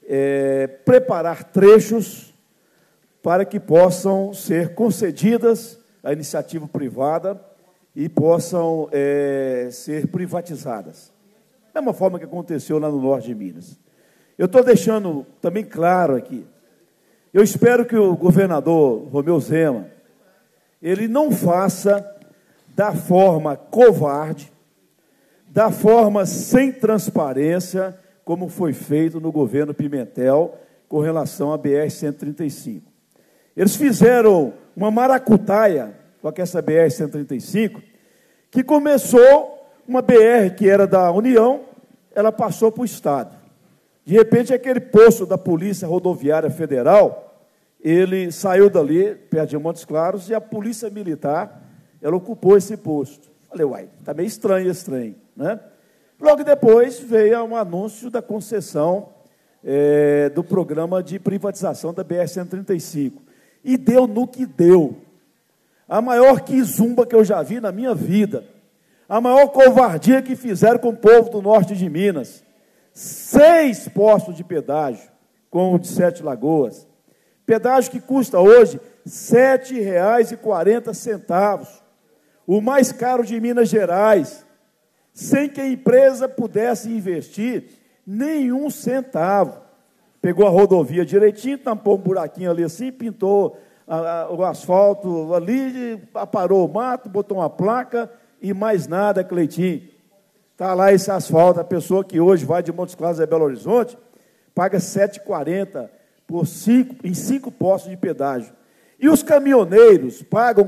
preparar trechos para que possam ser concedidas à iniciativa privada e possam ser privatizadas. Da mesma forma que aconteceu lá no norte de Minas. Eu estou deixando também claro aqui, Eu espero que o governador Romeu Zema, ele não faça da forma covarde, da forma sem transparência, como foi feito no governo Pimentel com relação à BR-135. Eles fizeram uma maracutaia com essa BR-135, que começou uma BR que era da União, ela passou para o Estado. De repente, aquele posto da Polícia Rodoviária Federal, ele saiu dali, perto de Montes Claros, e a Polícia Militar, ela ocupou esse posto. Falei, uai, está meio estranho esse trem, né? Logo depois veio um anúncio da concessão do programa de privatização da BR-135. E deu no que deu. A maior quizumba que eu já vi na minha vida. A maior covardia que fizeram com o povo do norte de Minas. 6 postos de pedágio, com o de 7 Lagoas. Pedágio que custa hoje R$ 7,40. O mais caro de Minas Gerais. Sem que a empresa pudesse investir nenhum centavo. Pegou a rodovia direitinho, tampou um buraquinho ali assim, pintou o asfalto ali, aparou o mato, botou uma placa e mais nada, Cleitinho. Está lá esse asfalto, a pessoa que hoje vai de Montes Claros a Belo Horizonte, paga R$ 7,40 em 5 postos de pedágio. E os caminhoneiros pagam R$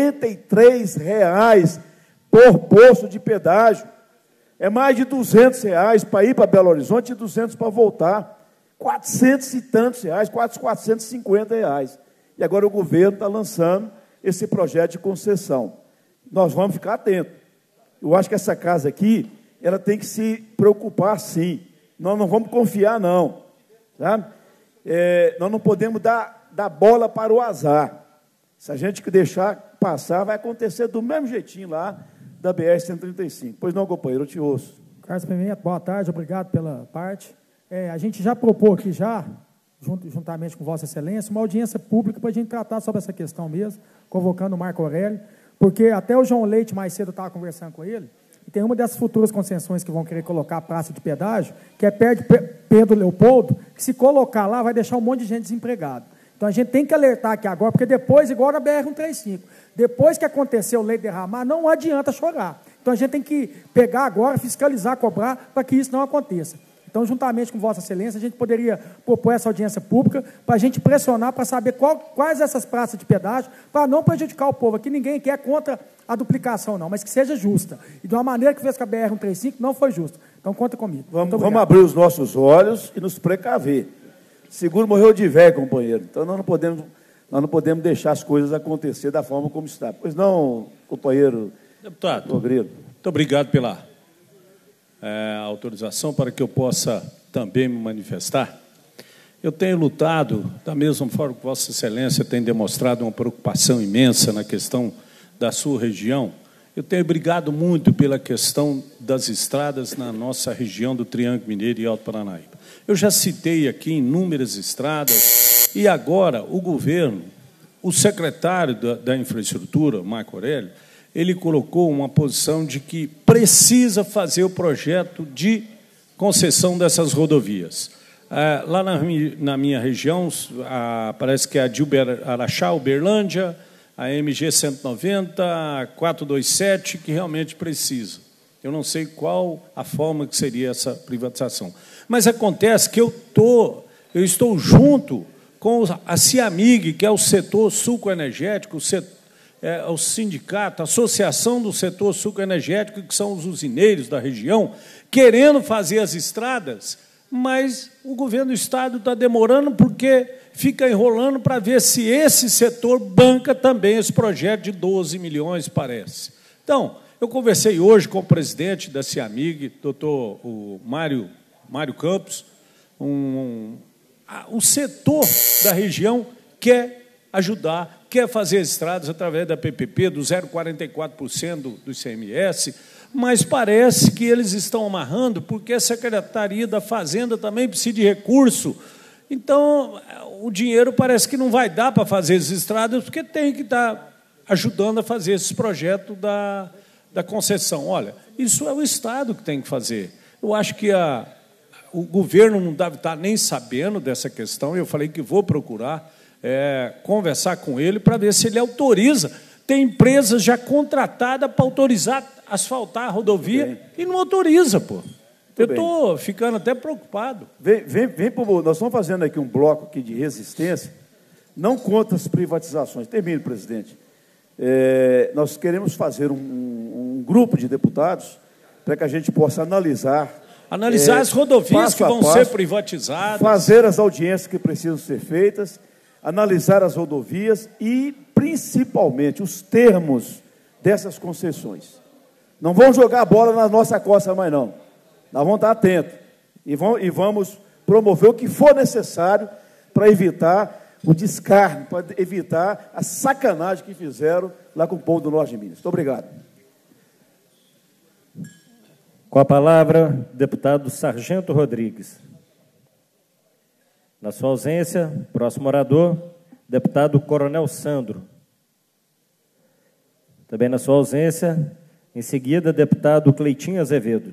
43,00 por posto de pedágio. É mais de R$ 200 para ir para Belo Horizonte e R$ 200 para voltar. 400 e tantos reais, quase R$ 450. E agora o governo está lançando esse projeto de concessão. Nós vamos ficar atentos. Eu acho que essa casa aqui, ela tem que se preocupar, sim. Nós não vamos confiar, não. Tá? Nós não podemos dar bola para o azar. Se a gente deixar passar, vai acontecer do mesmo jeitinho lá da BR-135. Pois não, companheiro, eu te ouço. Carlos Pimenta, boa tarde, obrigado pela parte. A gente já propôs aqui, juntamente com Vossa Excelência, uma audiência pública para a gente tratar sobre essa questão mesmo, convocando o Marco Aurélio, porque até o João Leite, mais cedo, eu estava conversando com ele, e tem uma dessas futuras concessões que vão querer colocar a praça de pedágio, que é perto de Pedro Leopoldo, que se colocar lá vai deixar um monte de gente desempregada. Então a gente tem que alertar aqui agora, porque depois, igual na BR-135, depois que aconteceu o leite derramar, não adianta chorar. Então a gente tem que pegar agora, fiscalizar, cobrar, para que isso não aconteça. Então, juntamente com Vossa Excelência, a gente poderia propor essa audiência pública para a gente pressionar para saber quais essas praças de pedágio, para não prejudicar o povo. Aqui ninguém quer contra a duplicação, não, mas que seja justa. E de uma maneira que fez com a BR-135, não foi justo. Então, conta comigo. Vamos abrir os nossos olhos e nos precaver. Seguro morreu de velho, companheiro. Então, nós não podemos deixar as coisas acontecer da forma como está. Pois não, companheiro deputado, Obreiro. Muito obrigado pela autorização para que eu possa também me manifestar. Eu tenho lutado, da mesma forma que Vossa Excelência tem demonstrado uma preocupação imensa na questão da sua região, eu tenho brigado muito pela questão das estradas na nossa região do Triângulo Mineiro e Alto Paranaíba. Eu já citei aqui inúmeras estradas e agora o governo, o secretário da Infraestrutura, Marco Aurélio, ele colocou uma posição de que precisa fazer o projeto de concessão dessas rodovias. Lá na minha região, parece que é a de Araxá, Uberlândia, a MG 190, a 427, que realmente precisa. Eu não sei qual a forma que seria essa privatização. Mas acontece que eu estou junto com a CIAMIG, que é o setor sucoenergético, o sindicato, a associação do setor sucoenergético, que são os usineiros da região, querendo fazer as estradas, mas o governo do Estado está demorando porque fica enrolando para ver se esse setor banca também esse projeto de 12 milhões, parece. Então, eu conversei hoje com o presidente da CIAMIG, doutor Mário Campos. O setor da região quer ajudar, quer fazer as estradas através da PPP, do 0,44% do ICMS, mas parece que eles estão amarrando, porque a Secretaria da Fazenda também precisa de recurso. Então, o dinheiro parece que não vai dar para fazer as estradas, porque tem que estar ajudando a fazer esse projeto da concessão. Olha, isso é o Estado que tem que fazer. Eu acho que o governo não deve estar nem sabendo dessa questão. Eu falei que vou procurar conversar com ele para ver se ele autoriza. Tem empresas já contratadas para autorizar asfaltar a rodovia e não autoriza, pô. Eu estou ficando até preocupado. Nós estamos fazendo aqui um bloco aqui de resistência, não contra as privatizações. Termino, presidente. Nós queremos fazer um grupo de deputados para que a gente possa analisar as rodovias que vão ser privatizadas, fazer as audiências que precisam ser feitas, analisar as rodovias e, principalmente, os termos dessas concessões. Não vão jogar a bola na nossa costa mais, não. Nós vamos estar atentos e vamos promover o que for necessário para evitar o descarne, para evitar a sacanagem que fizeram lá com o povo do Norte de Minas. Muito obrigado. Com a palavra, deputado Sargento Rodrigues. Na sua ausência, próximo orador, deputado Coronel Sandro. Também na sua ausência, em seguida, deputado Cleitinho Azevedo.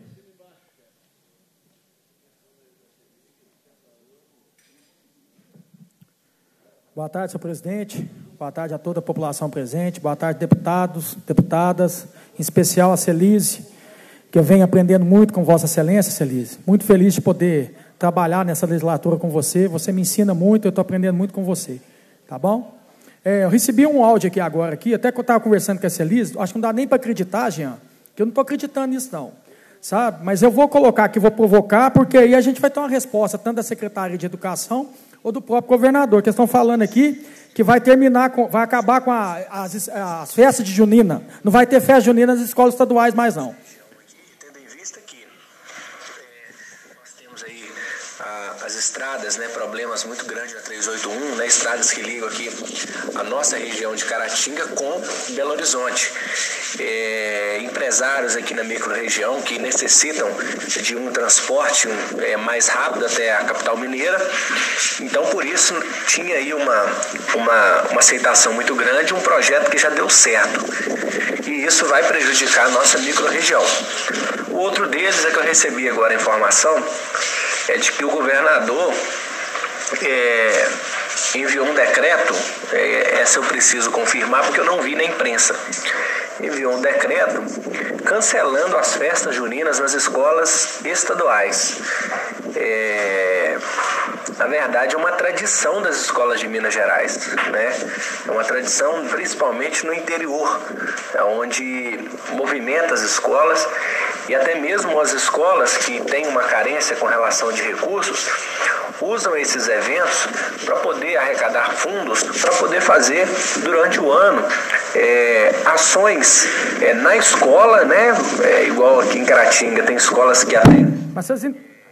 Boa tarde, senhor presidente. Boa tarde a toda a população presente. Boa tarde, deputados, deputadas, em especial a Celise, que eu venho aprendendo muito com Vossa Excelência, Celise. Muito feliz de poder trabalhar nessa legislatura com você. Você me ensina muito, eu estou aprendendo muito com você. Tá bom? Eu recebi um áudio aqui agora, até que eu estava conversando com a Celise, acho que não dá nem para acreditar, Jean, que eu não estou acreditando nisso, não. Sabe? Mas eu vou colocar aqui, vou provocar, porque aí a gente vai ter uma resposta, tanto da Secretaria de Educação ou do próprio governador, que estão falando aqui que vai acabar com as festas de junina. Não vai ter festa junina nas escolas estaduais mais, não. Tendo em vista que nós temos aí as estradas, né, problemas muito grandes na 381, né, estradas que ligam aqui a nossa região de Caratinga com Belo Horizonte. Empresários aqui na microrregião que necessitam de um transporte mais rápido até a capital mineira. Então, por isso, tinha aí uma aceitação muito grande, um projeto que já deu certo. E isso vai prejudicar a nossa microrregião. O outro deles é que eu recebi agora a informação de que o governador enviou um decreto, essa eu preciso confirmar porque eu não vi na imprensa, enviou um decreto cancelando as festas juninas nas escolas estaduais. Na verdade, é uma tradição das escolas de Minas Gerais, né? É uma tradição principalmente no interior, onde movimenta as escolas e até mesmo as escolas que têm uma carência com relação de recursos usam esses eventos para poder arrecadar fundos, para poder fazer durante o ano ações na escola, né? Igual aqui em Caratinga tem escolas que até Mas fazem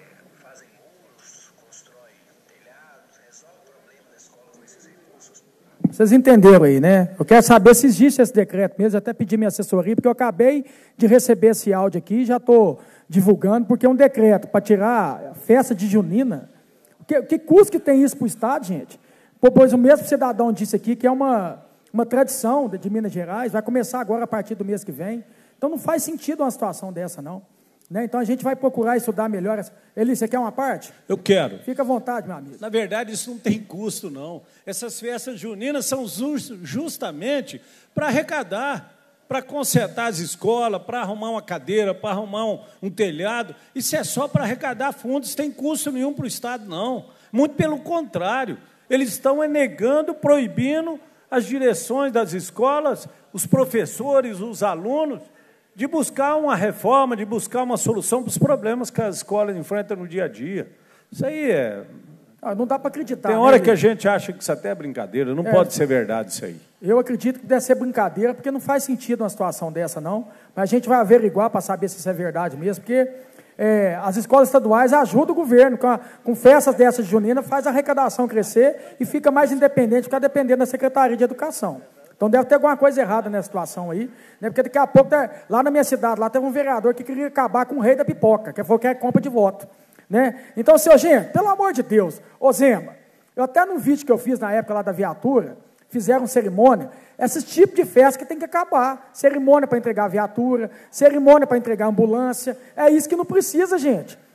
muros, constroem telhados, resolvem o problema da escola com esses recursos. Vocês entenderam aí, né? Eu quero saber se existe esse decreto mesmo, até pedi minha assessoria, porque eu acabei de receber esse áudio aqui e já estou divulgando, porque é um decreto para tirar a festa de junina. Que custo que tem isso para o Estado, gente? Pois o mesmo cidadão disse aqui que é uma tradição de Minas Gerais, vai começar agora a partir do mês que vem. Então não faz sentido uma situação dessa, não. Né? Então a gente vai procurar estudar melhor. Eli, você quer uma parte? Eu quero. Fica à vontade, meu amigo. Na verdade, isso não tem custo, não. Essas festas juninas são justamente para arrecadar, para consertar as escolas, para arrumar uma cadeira, para arrumar um telhado. Isso é só para arrecadar fundos, não tem custo nenhum para o Estado, não. Muito pelo contrário. Eles estão negando, proibindo as direções das escolas, os professores, os alunos, de buscar uma reforma, de buscar uma solução para os problemas que as escolas enfrentam no dia a dia. Isso aí não dá para acreditar. Tem hora que a gente acha que isso até é brincadeira, não pode ser verdade isso aí. Eu acredito que deve ser brincadeira, porque não faz sentido uma situação dessa, não. Mas a gente vai averiguar para saber se isso é verdade mesmo, porque as escolas estaduais ajudam o governo, com festas dessas de junina, faz a arrecadação crescer e fica mais independente, fica dependendo da Secretaria de Educação. Então deve ter alguma coisa errada nessa situação aí, né? Porque daqui a pouco, lá na minha cidade, lá teve um vereador que queria acabar com o rei da pipoca, que foi que é compra de voto. Né? Então, senhor gente, pelo amor de Deus, ô Zema, eu até num vídeo que eu fiz na época lá da viatura, fizeram cerimônia, esse tipo de festa que tem que acabar, cerimônia para entregar viatura, cerimônia para entregar ambulância, é isso que não precisa, gente.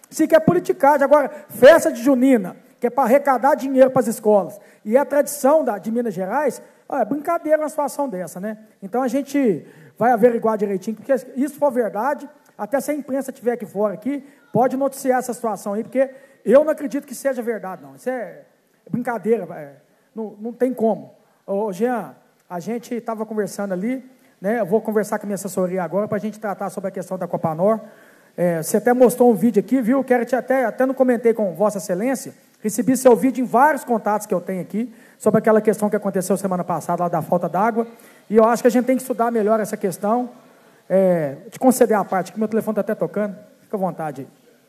Isso que é politicagem. Agora, festa de junina, que é para arrecadar dinheiro para as escolas, e é a tradição de Minas Gerais, é brincadeira uma situação dessa, né? Então, a gente vai averiguar direitinho, porque isso for verdade, até se a imprensa estiver aqui fora, pode noticiar essa situação aí, porque eu não acredito que seja verdade, não. Isso é brincadeira, não tem como. Ô, Jean, a gente estava conversando ali, né? Eu vou conversar com a minha assessoria agora para a gente tratar sobre a questão da Copanor. Você até mostrou um vídeo aqui, viu? Quero até não comentei com Vossa Excelência, recebi seu vídeo em vários contatos que eu tenho aqui, sobre aquela questão que aconteceu semana passada, lá da falta d'água, e eu acho que a gente tem que estudar melhor essa questão. Te conceder a parte, que meu telefone está até tocando, fica à vontade.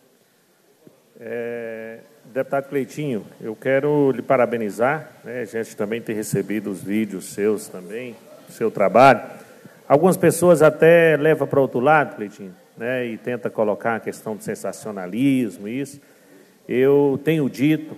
Deputado Cleitinho, eu quero lhe parabenizar, né? A gente também tem recebido os vídeos seus também, do seu trabalho. Algumas pessoas até levam para outro lado, Cleitinho, né? E tenta colocar a questão do sensacionalismo, isso. Eu tenho dito,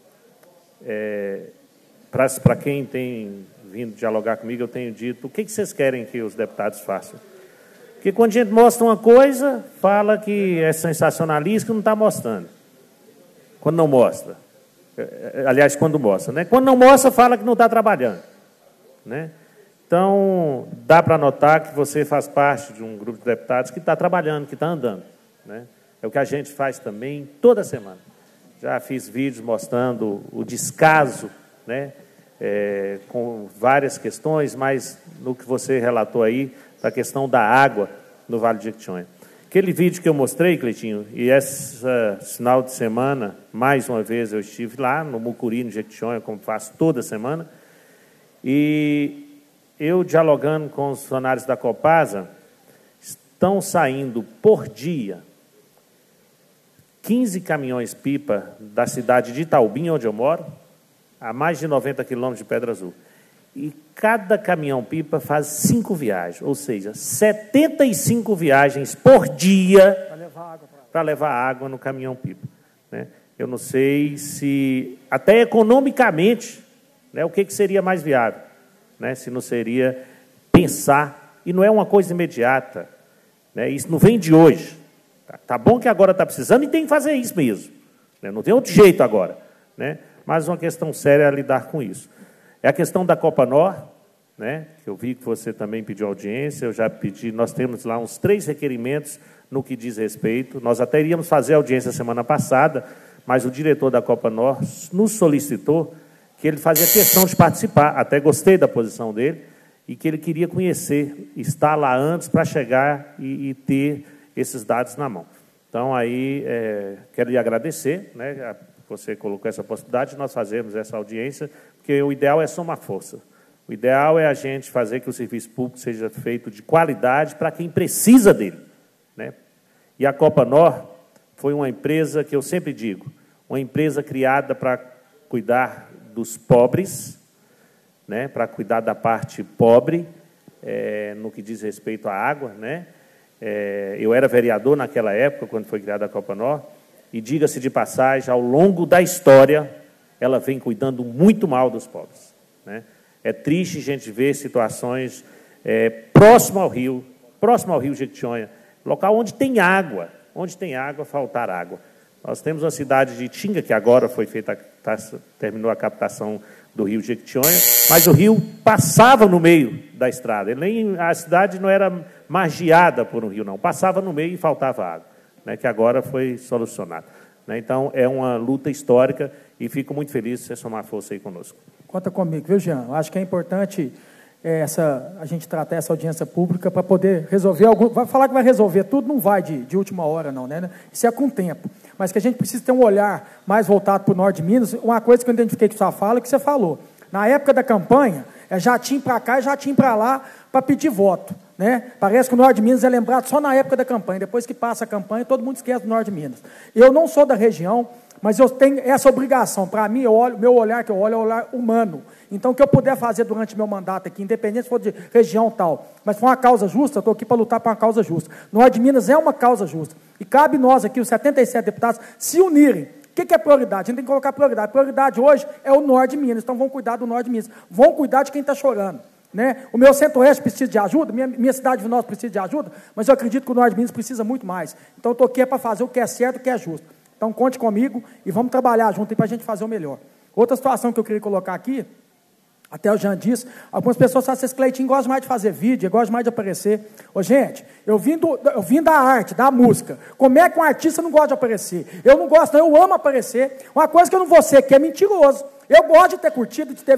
para quem tem vindo dialogar comigo, eu tenho dito, o que vocês querem que os deputados façam? Porque quando a gente mostra uma coisa, fala que é sensacionalista, que não está mostrando. Quando não mostra. Aliás, quando mostra, né? Quando não mostra, fala que não está trabalhando, né? Então, dá para notar que você faz parte de um grupo de deputados que está trabalhando, que está andando, né? É o que a gente faz também toda semana. Já fiz vídeos mostrando o descaso, né? Com várias questões, mas no que você relatou aí, da questão da água no Vale de Jequitinhonha. Aquele vídeo que eu mostrei, Cleitinho, e esse final de semana, mais uma vez eu estive lá no Mucuri, no Jequitinhonha, como faço toda semana, e eu dialogando com os funcionários da Copasa, estão saindo por dia 15 caminhões-pipa da cidade de Itaubim, onde eu moro, a mais de 90 quilômetros de Pedra Azul. E cada caminhão-pipa faz 5 viagens, ou seja, 75 viagens por dia para levar água no caminhão-pipa, né? Eu não sei se, até economicamente, né, o que seria mais viável, né? Se não seria pensar, e não é uma coisa imediata, né? Isso não vem de hoje. Tá bom que agora está precisando e tem que fazer isso mesmo, né? Não tem outro jeito agora, né? Mas uma questão séria é lidar com isso. É a questão da Copanor, né, que eu vi que você também pediu audiência, eu já pedi, nós temos lá uns 3 requerimentos no que diz respeito. Nós até iríamos fazer audiência semana passada, mas o diretor da Copanor nos solicitou que ele fazia questão de participar, até gostei da posição dele, e que ele queria conhecer, estar lá antes para chegar e ter esses dados na mão. Então, aí, quero lhe agradecer, né, você colocou essa possibilidade, nós fazemos essa audiência, porque o ideal é somar força. O ideal é a gente fazer que o serviço público seja feito de qualidade para quem precisa dele, né? E a Copanor foi uma empresa que eu sempre digo, uma empresa criada para cuidar dos pobres, né? Para cuidar da parte pobre, no que diz respeito à água, né? Eu era vereador naquela época, quando foi criada a Copanor, e, diga-se de passagem, ao longo da história, ela vem cuidando muito mal dos pobres, né? É triste a gente ver situações próximo ao rio Jequitinhonha, local onde tem água, faltar água. Nós temos uma cidade de Itinga, que agora foi feita, terminou a captação do rio Jequitinhonha, mas o rio passava no meio da estrada, a cidade não era margeada por um rio, não, passava no meio e faltava água, né, que agora foi solucionado, né? Então, é uma luta histórica e fico muito feliz de você somar força aí conosco. Conta comigo, viu, Jean? Eu acho que é importante a gente tratar essa audiência pública para poder resolver vai falar que vai resolver tudo, não vai de última hora, não, né? Isso é com o tempo. Mas que a gente precisa ter um olhar mais voltado para o norte de Minas. Uma coisa que eu identifiquei que sua fala, que você falou. Na época da campanha, jatinho para cá e jatinho para lá para pedir voto, né? Parece que o norte de Minas é lembrado só na época da campanha. Depois que passa a campanha, todo mundo esquece do norte de Minas. Eu não sou da região, mas eu tenho essa obrigação. Para mim, meu olhar que eu olho é o olhar humano. Então, o que eu puder fazer durante meu mandato aqui, independente se for de região tal, mas for uma causa justa, eu estou aqui para lutar por uma causa justa. Norte de Minas é uma causa justa. E cabe nós aqui, os 77 deputados, se unirem. O que é prioridade? A gente tem que colocar prioridade. A prioridade hoje é o norte de Minas. Então, vão cuidar do norte de Minas. Vão cuidar de quem está chorando. Né? O meu Centro-Oeste precisa de ajuda, minha cidade de Vinópolis precisa de ajuda, mas eu acredito que o Norte de Minas precisa muito mais. Então, eu estou aqui para fazer o que é certo, o que é justo. Então, conte comigo e vamos trabalhar junto para a gente fazer o melhor. Outra situação que eu queria colocar aqui, até o Jean disse, algumas pessoas falam assim, esse Cleitinho gosta mais de fazer vídeo, gosta mais de aparecer. Ô, gente, eu vim da arte, da música. Como é que um artista não gosta de aparecer? Eu não gosto, não, eu amo aparecer. Uma coisa que eu não vou ser, que é mentiroso. Eu gosto de ter curtido, de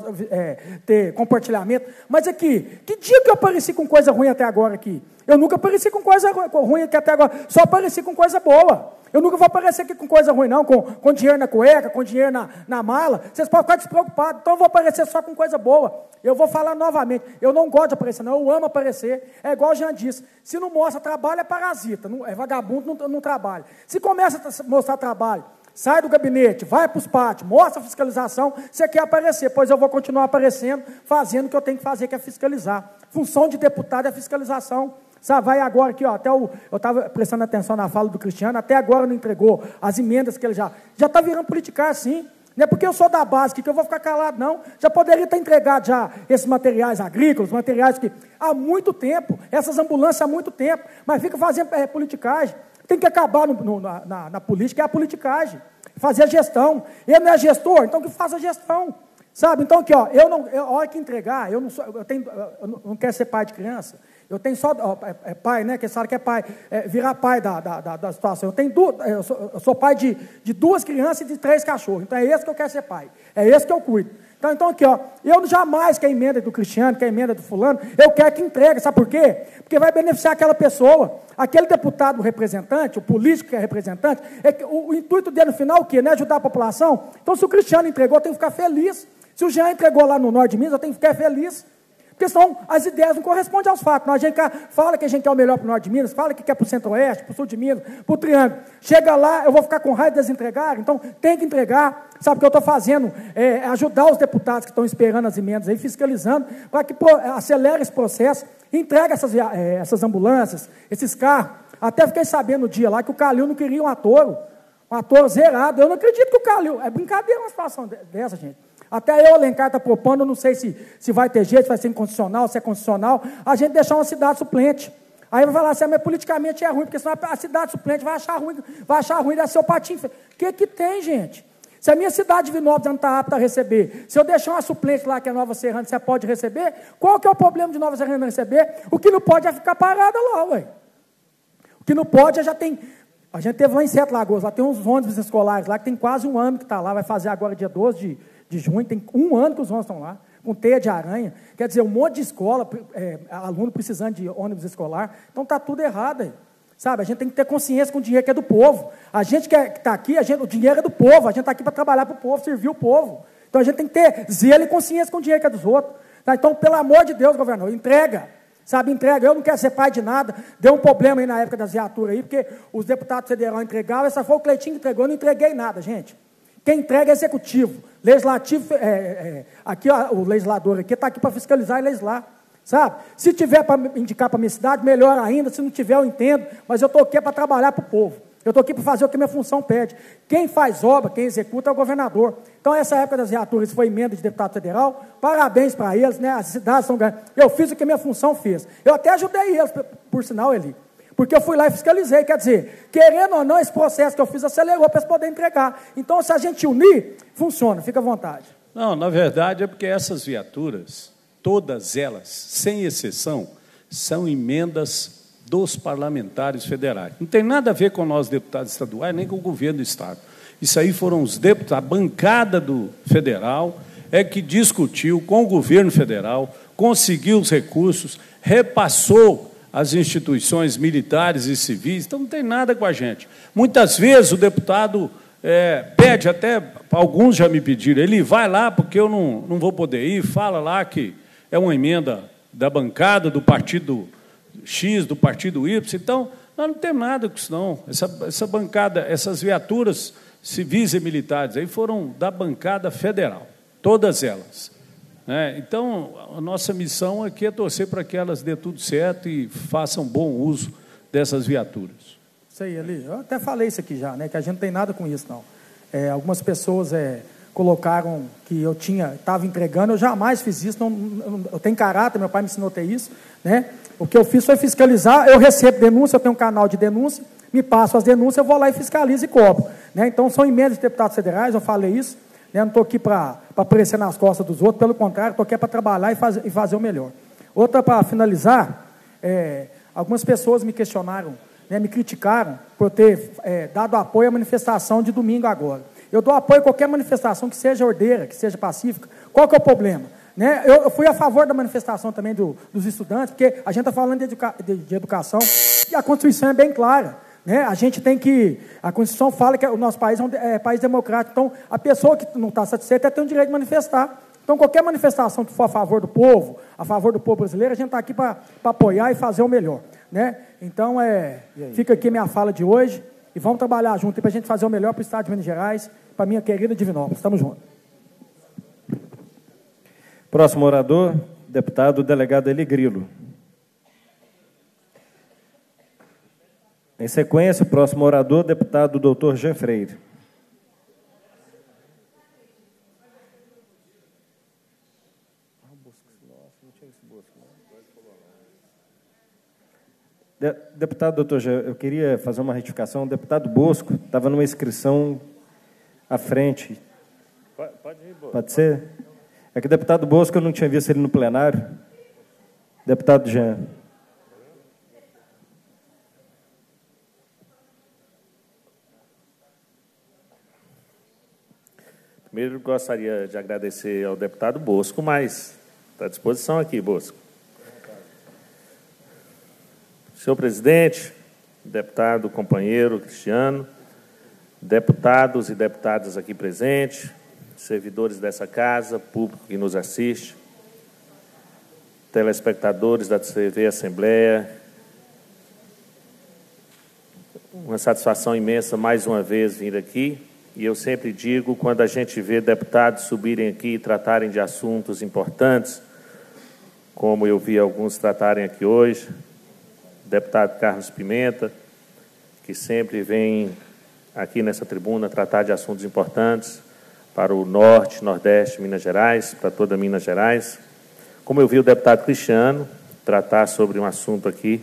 ter compartilhamento, mas aqui, que dia que eu apareci com coisa ruim até agora aqui? Eu nunca apareci com coisa ruim aqui até agora, só apareci com coisa boa. Eu nunca vou aparecer aqui com coisa ruim, não, com dinheiro na cueca, com dinheiro na mala. Vocês podem ficar despreocupados, então eu vou aparecer só com coisa boa. Eu vou falar novamente, eu não gosto de aparecer, não, eu amo aparecer. É igual o Jean disse, se não mostra trabalho é parasita, não, é vagabundo, não trabalha. Se começa a mostrar trabalho, sai do gabinete, vai para os pátios, mostra a fiscalização, você quer aparecer, pois eu vou continuar aparecendo, fazendo o que eu tenho que fazer, que é fiscalizar. Função de deputado é fiscalização. Sabe, vai agora aqui, ó, eu estava prestando atenção na fala do Cristiano, até agora não entregou as emendas que ele já está virando politicar, sim. Não é porque eu sou da base que eu vou ficar calado, não. Já poderia ter entregado já esses materiais agrícolas, materiais que há muito tempo, essas ambulâncias há muito tempo, mas fica fazendo politicagem. Tem que acabar na política, é a politicagem. Fazer a gestão. Ele não é gestor, então que faça a gestão. Sabe? Então, aqui, ó, a hora que entregar, eu não quero ser pai de criança. Eu tenho só, pai, né? Que sabe que é pai, virar pai da situação. Eu sou pai de 2 crianças e de 3 cachorros. Então, é esse que eu quero ser pai. É esse que eu cuido. Então aqui, ó, eu jamais quero a emenda do Cristiano, quero a emenda do fulano, eu quero que entregue, sabe por quê? Porque vai beneficiar aquela pessoa, aquele deputado representante, o político que é representante, o intuito dele no final, o quê? Né? Ajudar a população. Então, se o Cristiano entregou, eu tenho que ficar feliz. Se o Jean entregou lá no Norte de Minas, eu tenho que ficar feliz. Porque senão as ideias não correspondem aos fatos. A gente fala que a gente quer o melhor para o Norte de Minas, fala que quer para o Centro-Oeste, para o Sul de Minas, para o Triângulo. Chega lá, eu vou ficar com raiva de desentregar, então tem que entregar. Sabe o que eu estou fazendo? Ajudar os deputados que estão esperando as emendas aí, fiscalizando, para que acelere esse processo, entregue essas ambulâncias, esses carros. Até fiquei sabendo no dia lá que o Calil não queria um ator zerado. Eu não acredito que o Calil... É brincadeira uma situação dessa, gente. Até eu, Alencar, está propondo, eu não sei se vai ter jeito, se vai ser inconstitucional, se é constitucional, a gente deixar uma cidade suplente. Aí vai falar assim, mas politicamente é ruim, porque senão a cidade suplente vai achar ruim, deve ser o patinho. O que tem, gente? Se a minha cidade de Vinópolis não está apta a receber, se eu deixar uma suplente lá, que é Nova Serrana, você pode receber, qual que é o problema de Nova Serrana receber? O que não pode é ficar parada lá, ué. O que não pode já tem... A gente teve lá em Sete Lagoas, lá tem uns ônibus escolares lá, que tem quase 1 ano que está lá, vai fazer agora dia 12 de junho, tem 1 ano que os ônibus estão lá, com teia de aranha, quer dizer, um monte de escola, aluno precisando de ônibus escolar, então está tudo errado aí, sabe? A gente tem que ter consciência com o dinheiro que é do povo, a gente que está aqui, o dinheiro é do povo, a gente está aqui para trabalhar para o povo, servir o povo, então a gente tem que ter zelo e consciência com o dinheiro que é dos outros, tá? Então, pelo amor de Deus, governador, entrega, sabe, entrega, eu não quero ser pai de nada, deu um problema aí na época das viaturas aí, porque os deputados federais entregavam, essa foi o Cleitinho que entregou, eu não entreguei nada, gente. Quem entrega é executivo, legislativo, aqui ó, o legislador aqui está aqui para fiscalizar e legislar, sabe? Se tiver para indicar para a minha cidade, melhor ainda, se não tiver eu entendo, mas eu estou aqui para trabalhar para o povo, eu estou aqui para fazer o que minha função pede. Quem faz obra, quem executa é o governador. Então, essa época das viaturas foi emenda de deputado federal, parabéns para eles, né? As cidades estão ganhando. Eu fiz o que minha função fez. Eu até ajudei eles, por sinal, Eli. Porque eu fui lá e fiscalizei, quer dizer, querendo ou não, esse processo que eu fiz acelerou para eles poderem entregar. Então, se a gente unir, funciona, fica à vontade. Não, na verdade é porque essas viaturas, todas elas, sem exceção, são emendas dos parlamentares federais. Não tem nada a ver com nós, deputados estaduais, nem com o governo do Estado. Isso aí foram os deputados, a bancada do federal é que discutiu com o governo federal, conseguiu os recursos, repassou as instituições militares e civis, então não tem nada com a gente. Muitas vezes o deputado pede, até alguns já me pediram, ele vai lá porque eu não vou poder ir, fala lá que é uma emenda da bancada do partido X, do partido Y, então nós não temos nada com isso não. Essa bancada, essas viaturas civis e militares aí foram da bancada federal, todas elas. Então, a nossa missão aqui é torcer para que elas dê tudo certo e façam bom uso dessas viaturas. Isso aí, Eli. Eu até falei isso aqui já, né, que a gente não tem nada com isso, não. Algumas pessoas colocaram que eu estava entregando, eu jamais fiz isso, eu tenho caráter, meu pai me ensinou a ter isso, né? O que eu fiz foi fiscalizar, eu recebo denúncia, eu tenho um canal de denúncia, me passo as denúncias, eu vou lá e fiscalizo e cobro, né? Então, são emendas de deputados federais, eu falei isso, né? Não estou aqui para aparecer nas costas dos outros, pelo contrário, estou aqui para trabalhar e fazer o melhor. Outra, para finalizar, algumas pessoas me questionaram, né, me criticaram por ter dado apoio à manifestação de domingo agora. Eu dou apoio a qualquer manifestação que seja ordeira, que seja pacífica. Qual que é o problema? Né? Eu fui a favor da manifestação também dos estudantes, porque a gente está falando de educação e a Constituição é bem clara. Né? A gente tem que... A Constituição fala que o nosso país é um país democrático, então a pessoa que não está satisfeita tem o direito de manifestar. Então, qualquer manifestação que for a favor do povo brasileiro, a gente está aqui para apoiar e fazer o melhor. Né? Então, fica aqui minha fala de hoje e vamos trabalhar junto para a gente fazer o melhor para o Estado de Minas Gerais, para a minha querida Divinópolis. Estamos juntos. Próximo orador, deputado delegado Eli Grilo. Em sequência, o próximo orador, deputado doutor Jean Freire. Deputado doutor Jean, eu queria fazer uma retificação. O deputado Bosco estava numa inscrição à frente. Pode ir, Bosco. Pode ser? É que o deputado Bosco, eu não tinha visto ele no plenário. Deputado Jean. Primeiro, gostaria de agradecer ao deputado Bosco, mas está à disposição aqui, Bosco. Senhor presidente, deputado companheiro Cristiano, deputados e deputadas aqui presentes, servidores dessa casa, público que nos assiste, telespectadores da TV Assembleia, uma satisfação imensa mais uma vez vir aqui. E eu sempre digo, quando a gente vê deputados subirem aqui e tratarem de assuntos importantes, como eu vi alguns tratarem aqui hoje, o deputado Carlos Pimenta, que sempre vem aqui nessa tribuna tratar de assuntos importantes para o Norte, Nordeste, Minas Gerais, para toda Minas Gerais. Como eu vi o deputado Cristiano tratar sobre um assunto aqui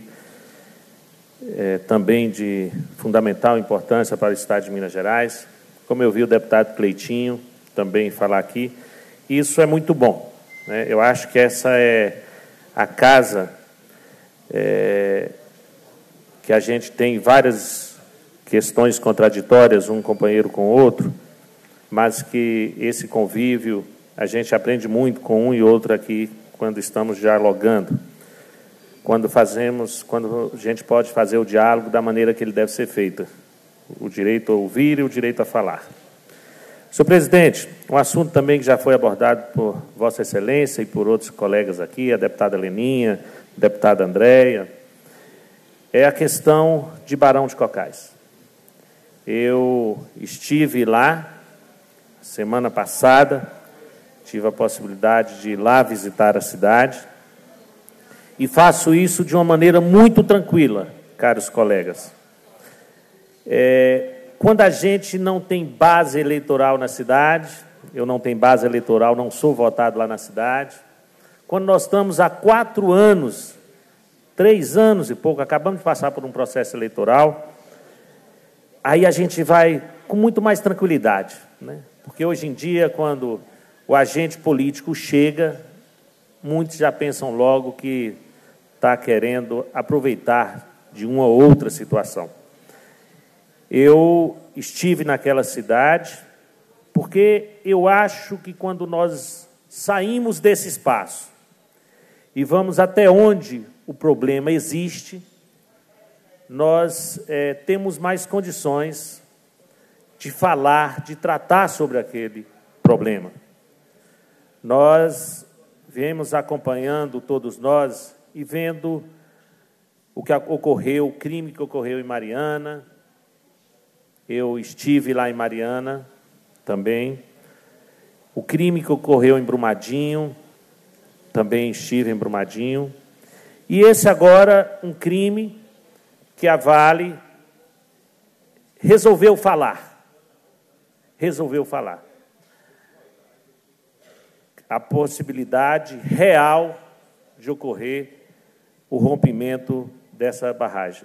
também de fundamental importância para o Estado de Minas Gerais. Como eu vi o deputado Cleitinho também falar aqui, isso é muito bom, né? Eu acho que essa é a casa que a gente tem várias questões contraditórias, um companheiro com o outro, mas que esse convívio, a gente aprende muito com um e outro aqui, quando estamos dialogando, quando a gente pode fazer o diálogo da maneira que ele deve ser feito. O direito a ouvir e o direito a falar. Senhor presidente, um assunto também que já foi abordado por Vossa Excelência e por outros colegas aqui, a deputada Leninha, a deputada Andréia, é a questão de Barão de Cocais. Eu estive lá semana passada, tive a possibilidade de ir lá visitar a cidade e faço isso de uma maneira muito tranquila, caros colegas. Quando a gente não tem base eleitoral na cidade, eu não tenho base eleitoral, não sou votado lá na cidade, quando nós estamos há 4 anos, 3 anos e pouco, acabamos de passar por um processo eleitoral, aí a gente vai com muito mais tranquilidade, né? Porque hoje em dia, quando o agente político chega, muitos já pensam logo que está querendo aproveitar de uma ou outra situação. Eu estive naquela cidade porque eu acho que quando nós saímos desse espaço e vamos até onde o problema existe, nós temos mais condições de falar, de tratar sobre aquele problema. Nós viemos acompanhando, todos nós, e vendo o que ocorreu, o crime que ocorreu em Mariana. Eu estive lá em Mariana também. O crime que ocorreu em Brumadinho, também estive em Brumadinho. E esse agora, um crime que a Vale resolveu falar. Resolveu falar. a possibilidade real de ocorrer o rompimento dessa barragem.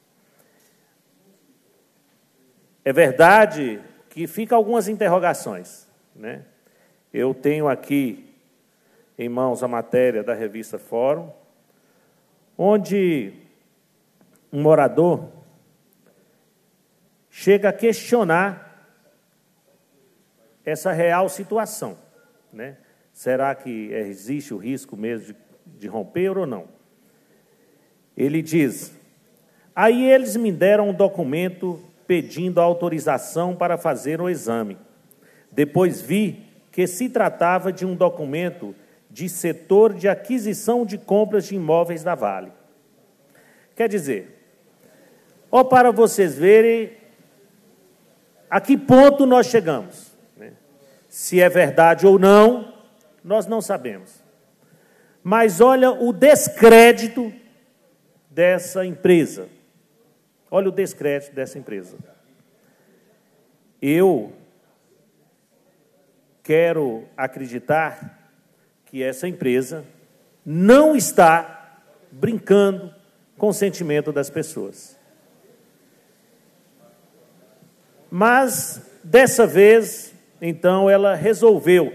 É verdade que ficam algumas interrogações, né? Eu tenho aqui em mãos a matéria da revista Fórum, onde um morador chega a questionar essa real situação, né? Será que existe o risco mesmo de romper ou não? Ele diz: aí eles me deram um documento pedindo autorização para fazer o exame. Depois vi que se tratava de um documento de setor de aquisição de compras de imóveis da Vale. Quer dizer, ó, para vocês verem a que ponto nós chegamos, né? Se é verdade ou não, nós não sabemos. Mas olha o descrédito dessa empresa. Olha o descrédito dessa empresa. Eu quero acreditar que essa empresa não está brincando com o sentimento das pessoas. Mas, dessa vez, então, ela resolveu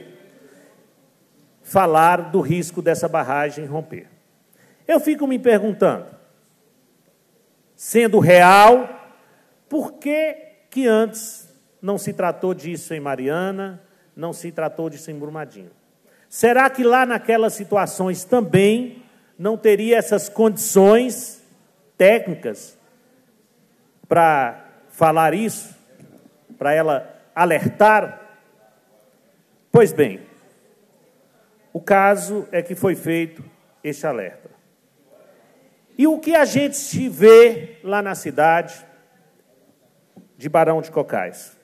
falar do risco dessa barragem romper. Eu fico me perguntando, sendo real, por que antes não se tratou disso em Mariana, não se tratou disso em Brumadinho? Será que lá naquelas situações também não teria essas condições técnicas para falar isso, para ela alertar? Pois bem, o caso é que foi feito este alerta. E o que a gente vê lá na cidade de Barão de Cocais?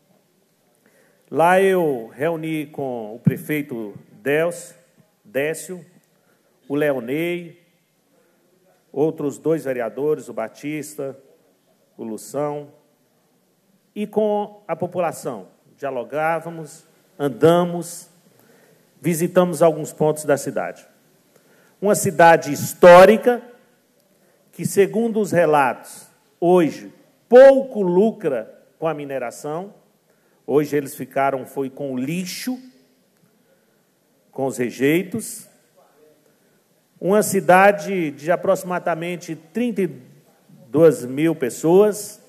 Lá eu reuni com o prefeito Décio, o Leonei, outros 2 vereadores, o Batista, o Lução, e com a população. Dialogávamos, andamos, visitamos alguns pontos da cidade. Uma cidade histórica, que, segundo os relatos, hoje pouco lucra com a mineração. Hoje eles foi com o lixo, com os rejeitos. Uma cidade de aproximadamente 32 mil pessoas.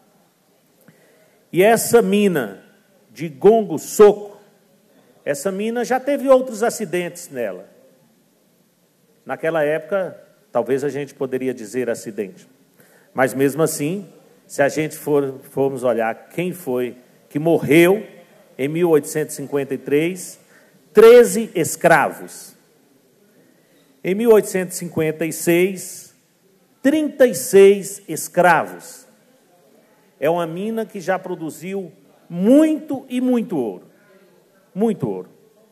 E essa mina de Gongo Soco, essa mina já teve outros acidentes nela. Naquela época, talvez a gente poderia dizer acidente. Mas, mesmo assim, se a gente formos olhar quem foi que morreu em 1853, 13 escravos. Em 1856, 36 escravos. É uma mina que já produziu muito e muito ouro. Muito ouro.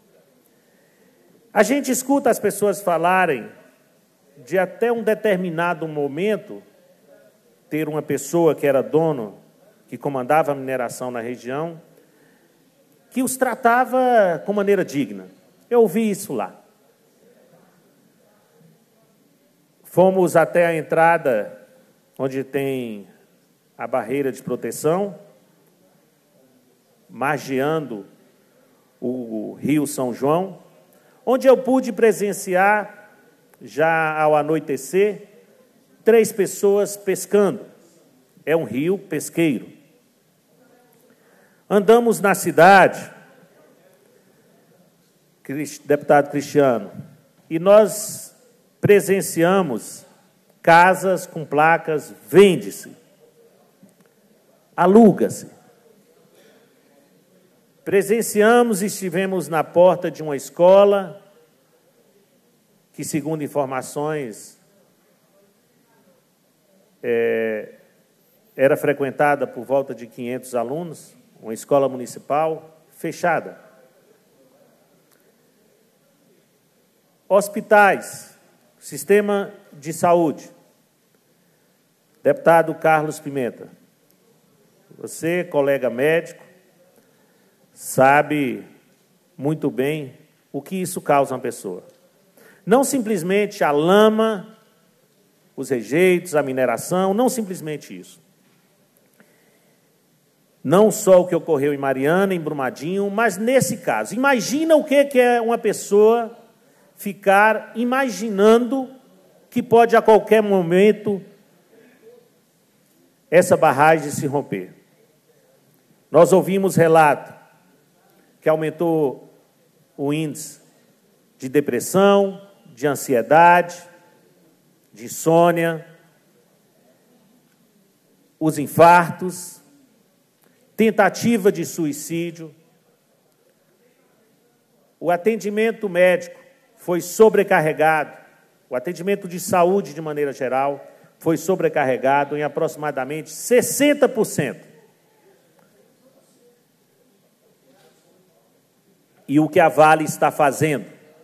A gente escuta as pessoas falarem de até um determinado momento ter uma pessoa que era dono, que comandava a mineração na região, que os tratava com maneira digna. Eu ouvi isso lá. Fomos até a entrada, onde tem a barreira de proteção, margeando o Rio São João, onde eu pude presenciar, já ao anoitecer, 3 pessoas pescando. É um rio pesqueiro. Andamos na cidade, deputado Cristiano, e nós presenciamos casas com placas vende-se, aluga-se. Presenciamos e estivemos na porta de uma escola que, segundo informações, era frequentada por volta de 500 alunos, uma escola municipal fechada. Hospitais, sistema de saúde. Deputado Carlos Pimenta, você, colega médico, sabe muito bem o que isso causa na pessoa. Não simplesmente a lama, os rejeitos, a mineração, não simplesmente isso. Não só o que ocorreu em Mariana, em Brumadinho, mas nesse caso. Imagina o que é uma pessoa ficar imaginando que pode a qualquer momento essa barragem se romper. Nós ouvimos relato que aumentou o índice de depressão, de ansiedade, de insônia, os infartos, tentativa de suicídio. O atendimento médico foi sobrecarregado, o atendimento de saúde, de maneira geral, foi sobrecarregado em aproximadamente 60%. E o que a Vale está fazendo?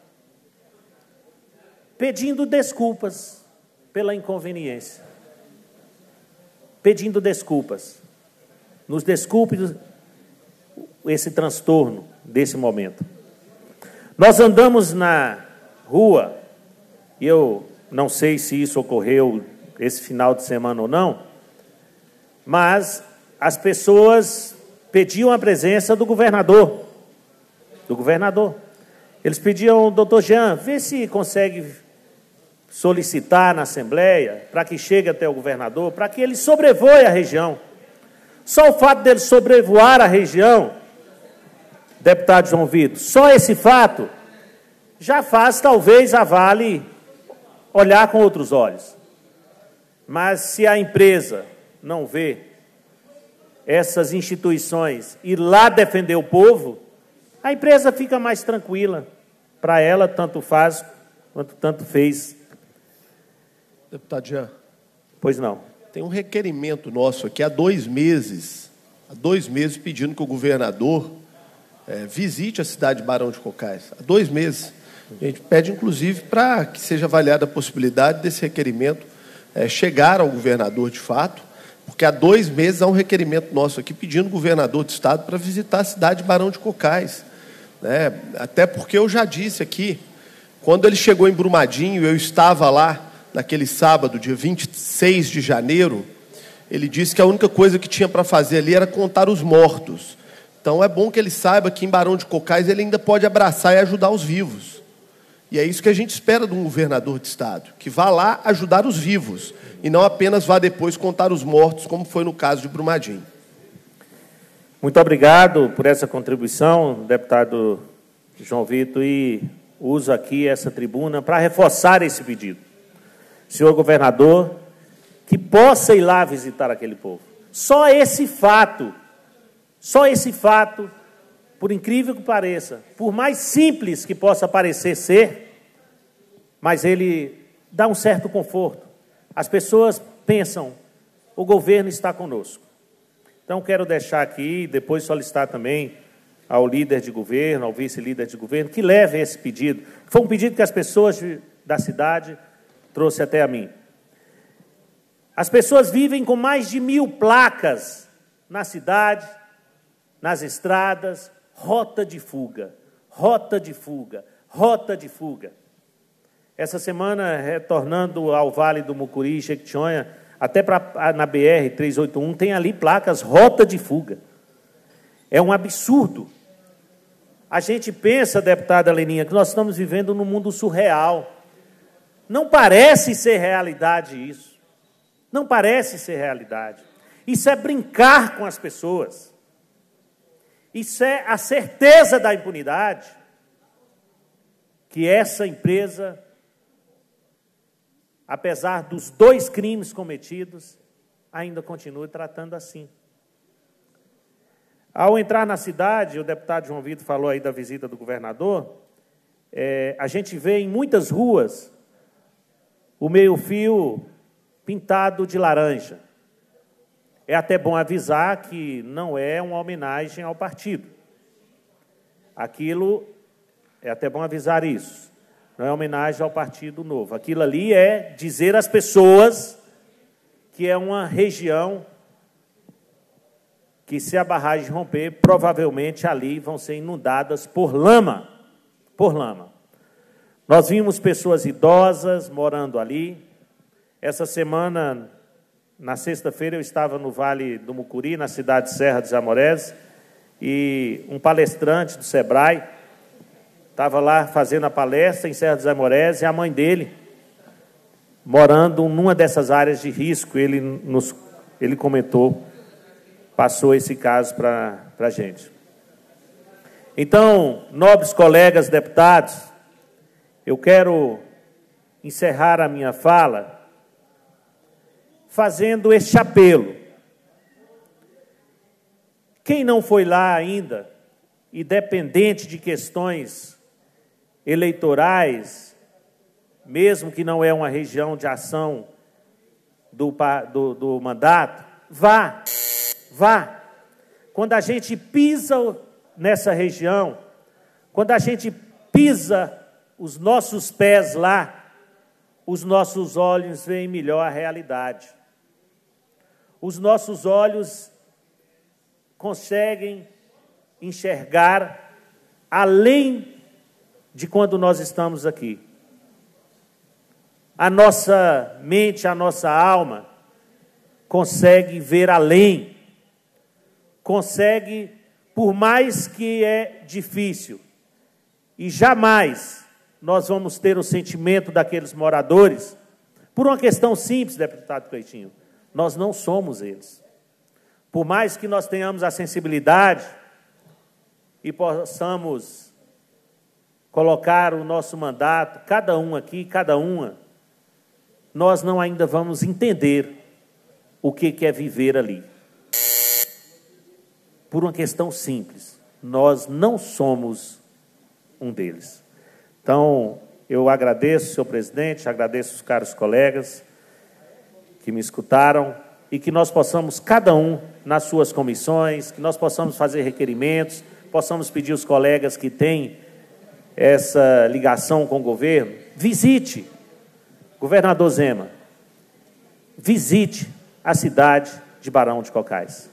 Pedindo desculpas pela inconveniência. Pedindo desculpas. Nos desculpe esse transtorno desse momento. Nós andamos na rua, e eu não sei se isso ocorreu esse final de semana ou não, mas as pessoas pediam a presença do governador. Eles pediam, doutor Jean, vê se consegue solicitar na Assembleia para que chegue até o governador, para que ele sobrevoe a região. Só o fato dele sobrevoar a região, deputado João Vitor, só esse fato já faz talvez a Vale olhar com outros olhos. Mas se a empresa não vê essas instituições ir lá defender o povo, a empresa fica mais tranquila. Para ela, tanto faz quanto tanto fez. Deputado Jean. Pois não. Tem um requerimento nosso aqui há 2 meses, pedindo que o governador visite a cidade de Barão de Cocais. Há 2 meses. A gente pede, inclusive, para que seja avaliada a possibilidade desse requerimento chegar ao governador de fato, porque há 2 meses há um requerimento nosso aqui pedindo o governador do estado para visitar a cidade de Barão de Cocais. Até porque eu já disse aqui, quando ele chegou em Brumadinho, eu estava lá naquele sábado, dia 26 de janeiro, ele disse que a única coisa que tinha para fazer ali era contar os mortos. Então é bom que ele saiba que em Barão de Cocais ele ainda pode abraçar e ajudar os vivos. E é isso que a gente espera de um governador de estado, que vá lá ajudar os vivos, e não apenas vá depois contar os mortos, como foi no caso de Brumadinho. Muito obrigado por essa contribuição, deputado João Vitor, e uso aqui essa tribuna para reforçar esse pedido. Senhor governador, que possa ir lá visitar aquele povo. Só esse fato, por incrível que pareça, por mais simples que possa parecer ser, mas ele dá um certo conforto. As pessoas pensam, o governo está conosco. Então, quero deixar aqui, depois solicitar também ao líder de governo, ao vice-líder de governo, que leve esse pedido. Foi um pedido que as pessoas da cidade trouxe até a mim. As pessoas vivem com mais de 1000 placas na cidade, nas estradas, rota de fuga, rota de fuga, rota de fuga. Essa semana, retornando ao Vale do Mucuri, Jequitinhonha, até na BR-381, tem ali placas rota de fuga. É um absurdo. A gente pensa, deputada Leninha, que nós estamos vivendo num mundo surreal. Não parece ser realidade isso. Não parece ser realidade. Isso é brincar com as pessoas. Isso é a certeza da impunidade que essa empresa, apesar dos 2 crimes cometidos, ainda continua tratando assim. Ao entrar na cidade, o deputado João Vitor falou aí da visita do governador, a gente vê em muitas ruas o meio-fio pintado de laranja. É até bom avisar que não é uma homenagem ao partido. Aquilo, é até bom avisar isso, não é homenagem ao Partido Novo. Aquilo ali é dizer às pessoas que é uma região que, se a barragem romper, provavelmente ali vão ser inundadas por lama. por lama. Nós vimos pessoas idosas morando ali. Essa semana, na sexta-feira, eu estava no Vale do Mucuri, na cidade de Serra dos Amorés, e um palestrante do SEBRAE estava lá fazendo a palestra em Serra dos Amorés, e a mãe dele, morando numa dessas áreas de risco, ele comentou, passou esse caso para a gente. Então, nobres colegas deputados, eu quero encerrar a minha fala fazendo este apelo. Quem não foi lá ainda, e dependente de questões eleitorais, mesmo que não é uma região de ação do mandato, vá. Quando a gente pisa nessa região, quando a gente pisa os nossos pés lá, os nossos olhos veem melhor a realidade. Os nossos olhos conseguem enxergar além de quando nós estamos aqui. A nossa mente, a nossa alma consegue ver além, consegue, por mais que é difícil, e jamais nós vamos ter o sentimento daqueles moradores, por uma questão simples, deputado Cleitinho, nós não somos eles. Por mais que nós tenhamos a sensibilidade e possamos colocar o nosso mandato, cada um aqui, cada uma, nós não ainda vamos entender o que é viver ali. Por uma questão simples, nós não somos um deles. Então, eu agradeço, senhor presidente, agradeço os caros colegas que me escutaram e que nós possamos, cada um, nas suas comissões, que nós possamos fazer requerimentos, possamos pedir aos colegas que têm essa ligação com o governo, visite, governador Zema, visite a cidade de Barão de Cocais.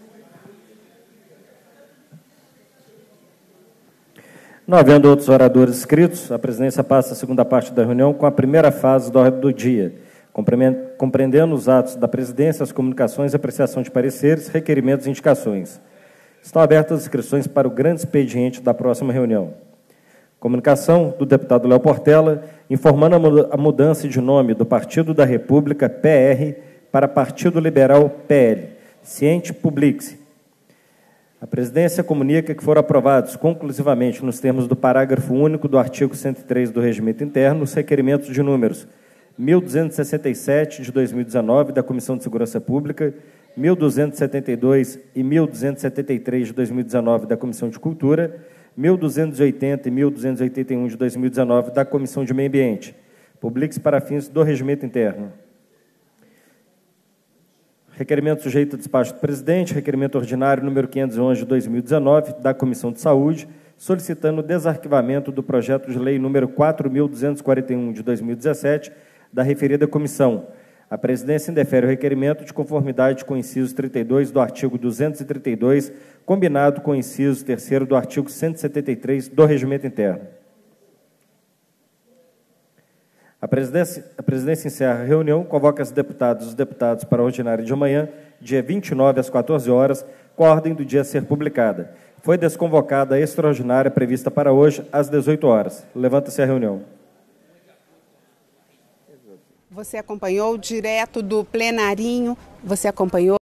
Não havendo outros oradores inscritos, a presidência passa a segunda parte da reunião com a primeira fase da ordem do dia, compreendendo os atos da presidência, as comunicações, apreciação de pareceres, requerimentos e indicações. Estão abertas as inscrições para o grande expediente da próxima reunião. Comunicação do deputado Léo Portela, informando a mudança de nome do Partido da República, PR, para Partido Liberal, PL. Ciente publique-se. A presidência comunica que foram aprovados conclusivamente, nos termos do parágrafo único do artigo 103 do Regimento Interno, os requerimentos de números 1.267 de 2019 da Comissão de Segurança Pública, 1.272 e 1.273 de 2019 da Comissão de Cultura, 1.280 e 1.281 de 2019 da Comissão de Meio Ambiente. Publique-se para fins do Regimento Interno. Requerimento sujeito a despacho do presidente, requerimento ordinário número 511 de 2019 da Comissão de Saúde, solicitando o desarquivamento do projeto de lei número 4.241 de 2017 da referida comissão. A presidência indefere o requerimento de conformidade com o inciso 32 do artigo 232, combinado com o inciso 3º do artigo 173 do Regimento Interno. A presidência encerra a reunião, convoca os deputados para a ordinária de amanhã, dia 29, às 14 horas, com a ordem do dia a ser publicada. Foi desconvocada a extraordinária prevista para hoje, às 18 horas. Levanta-se a reunião. Você acompanhou direto do plenarinho, você acompanhou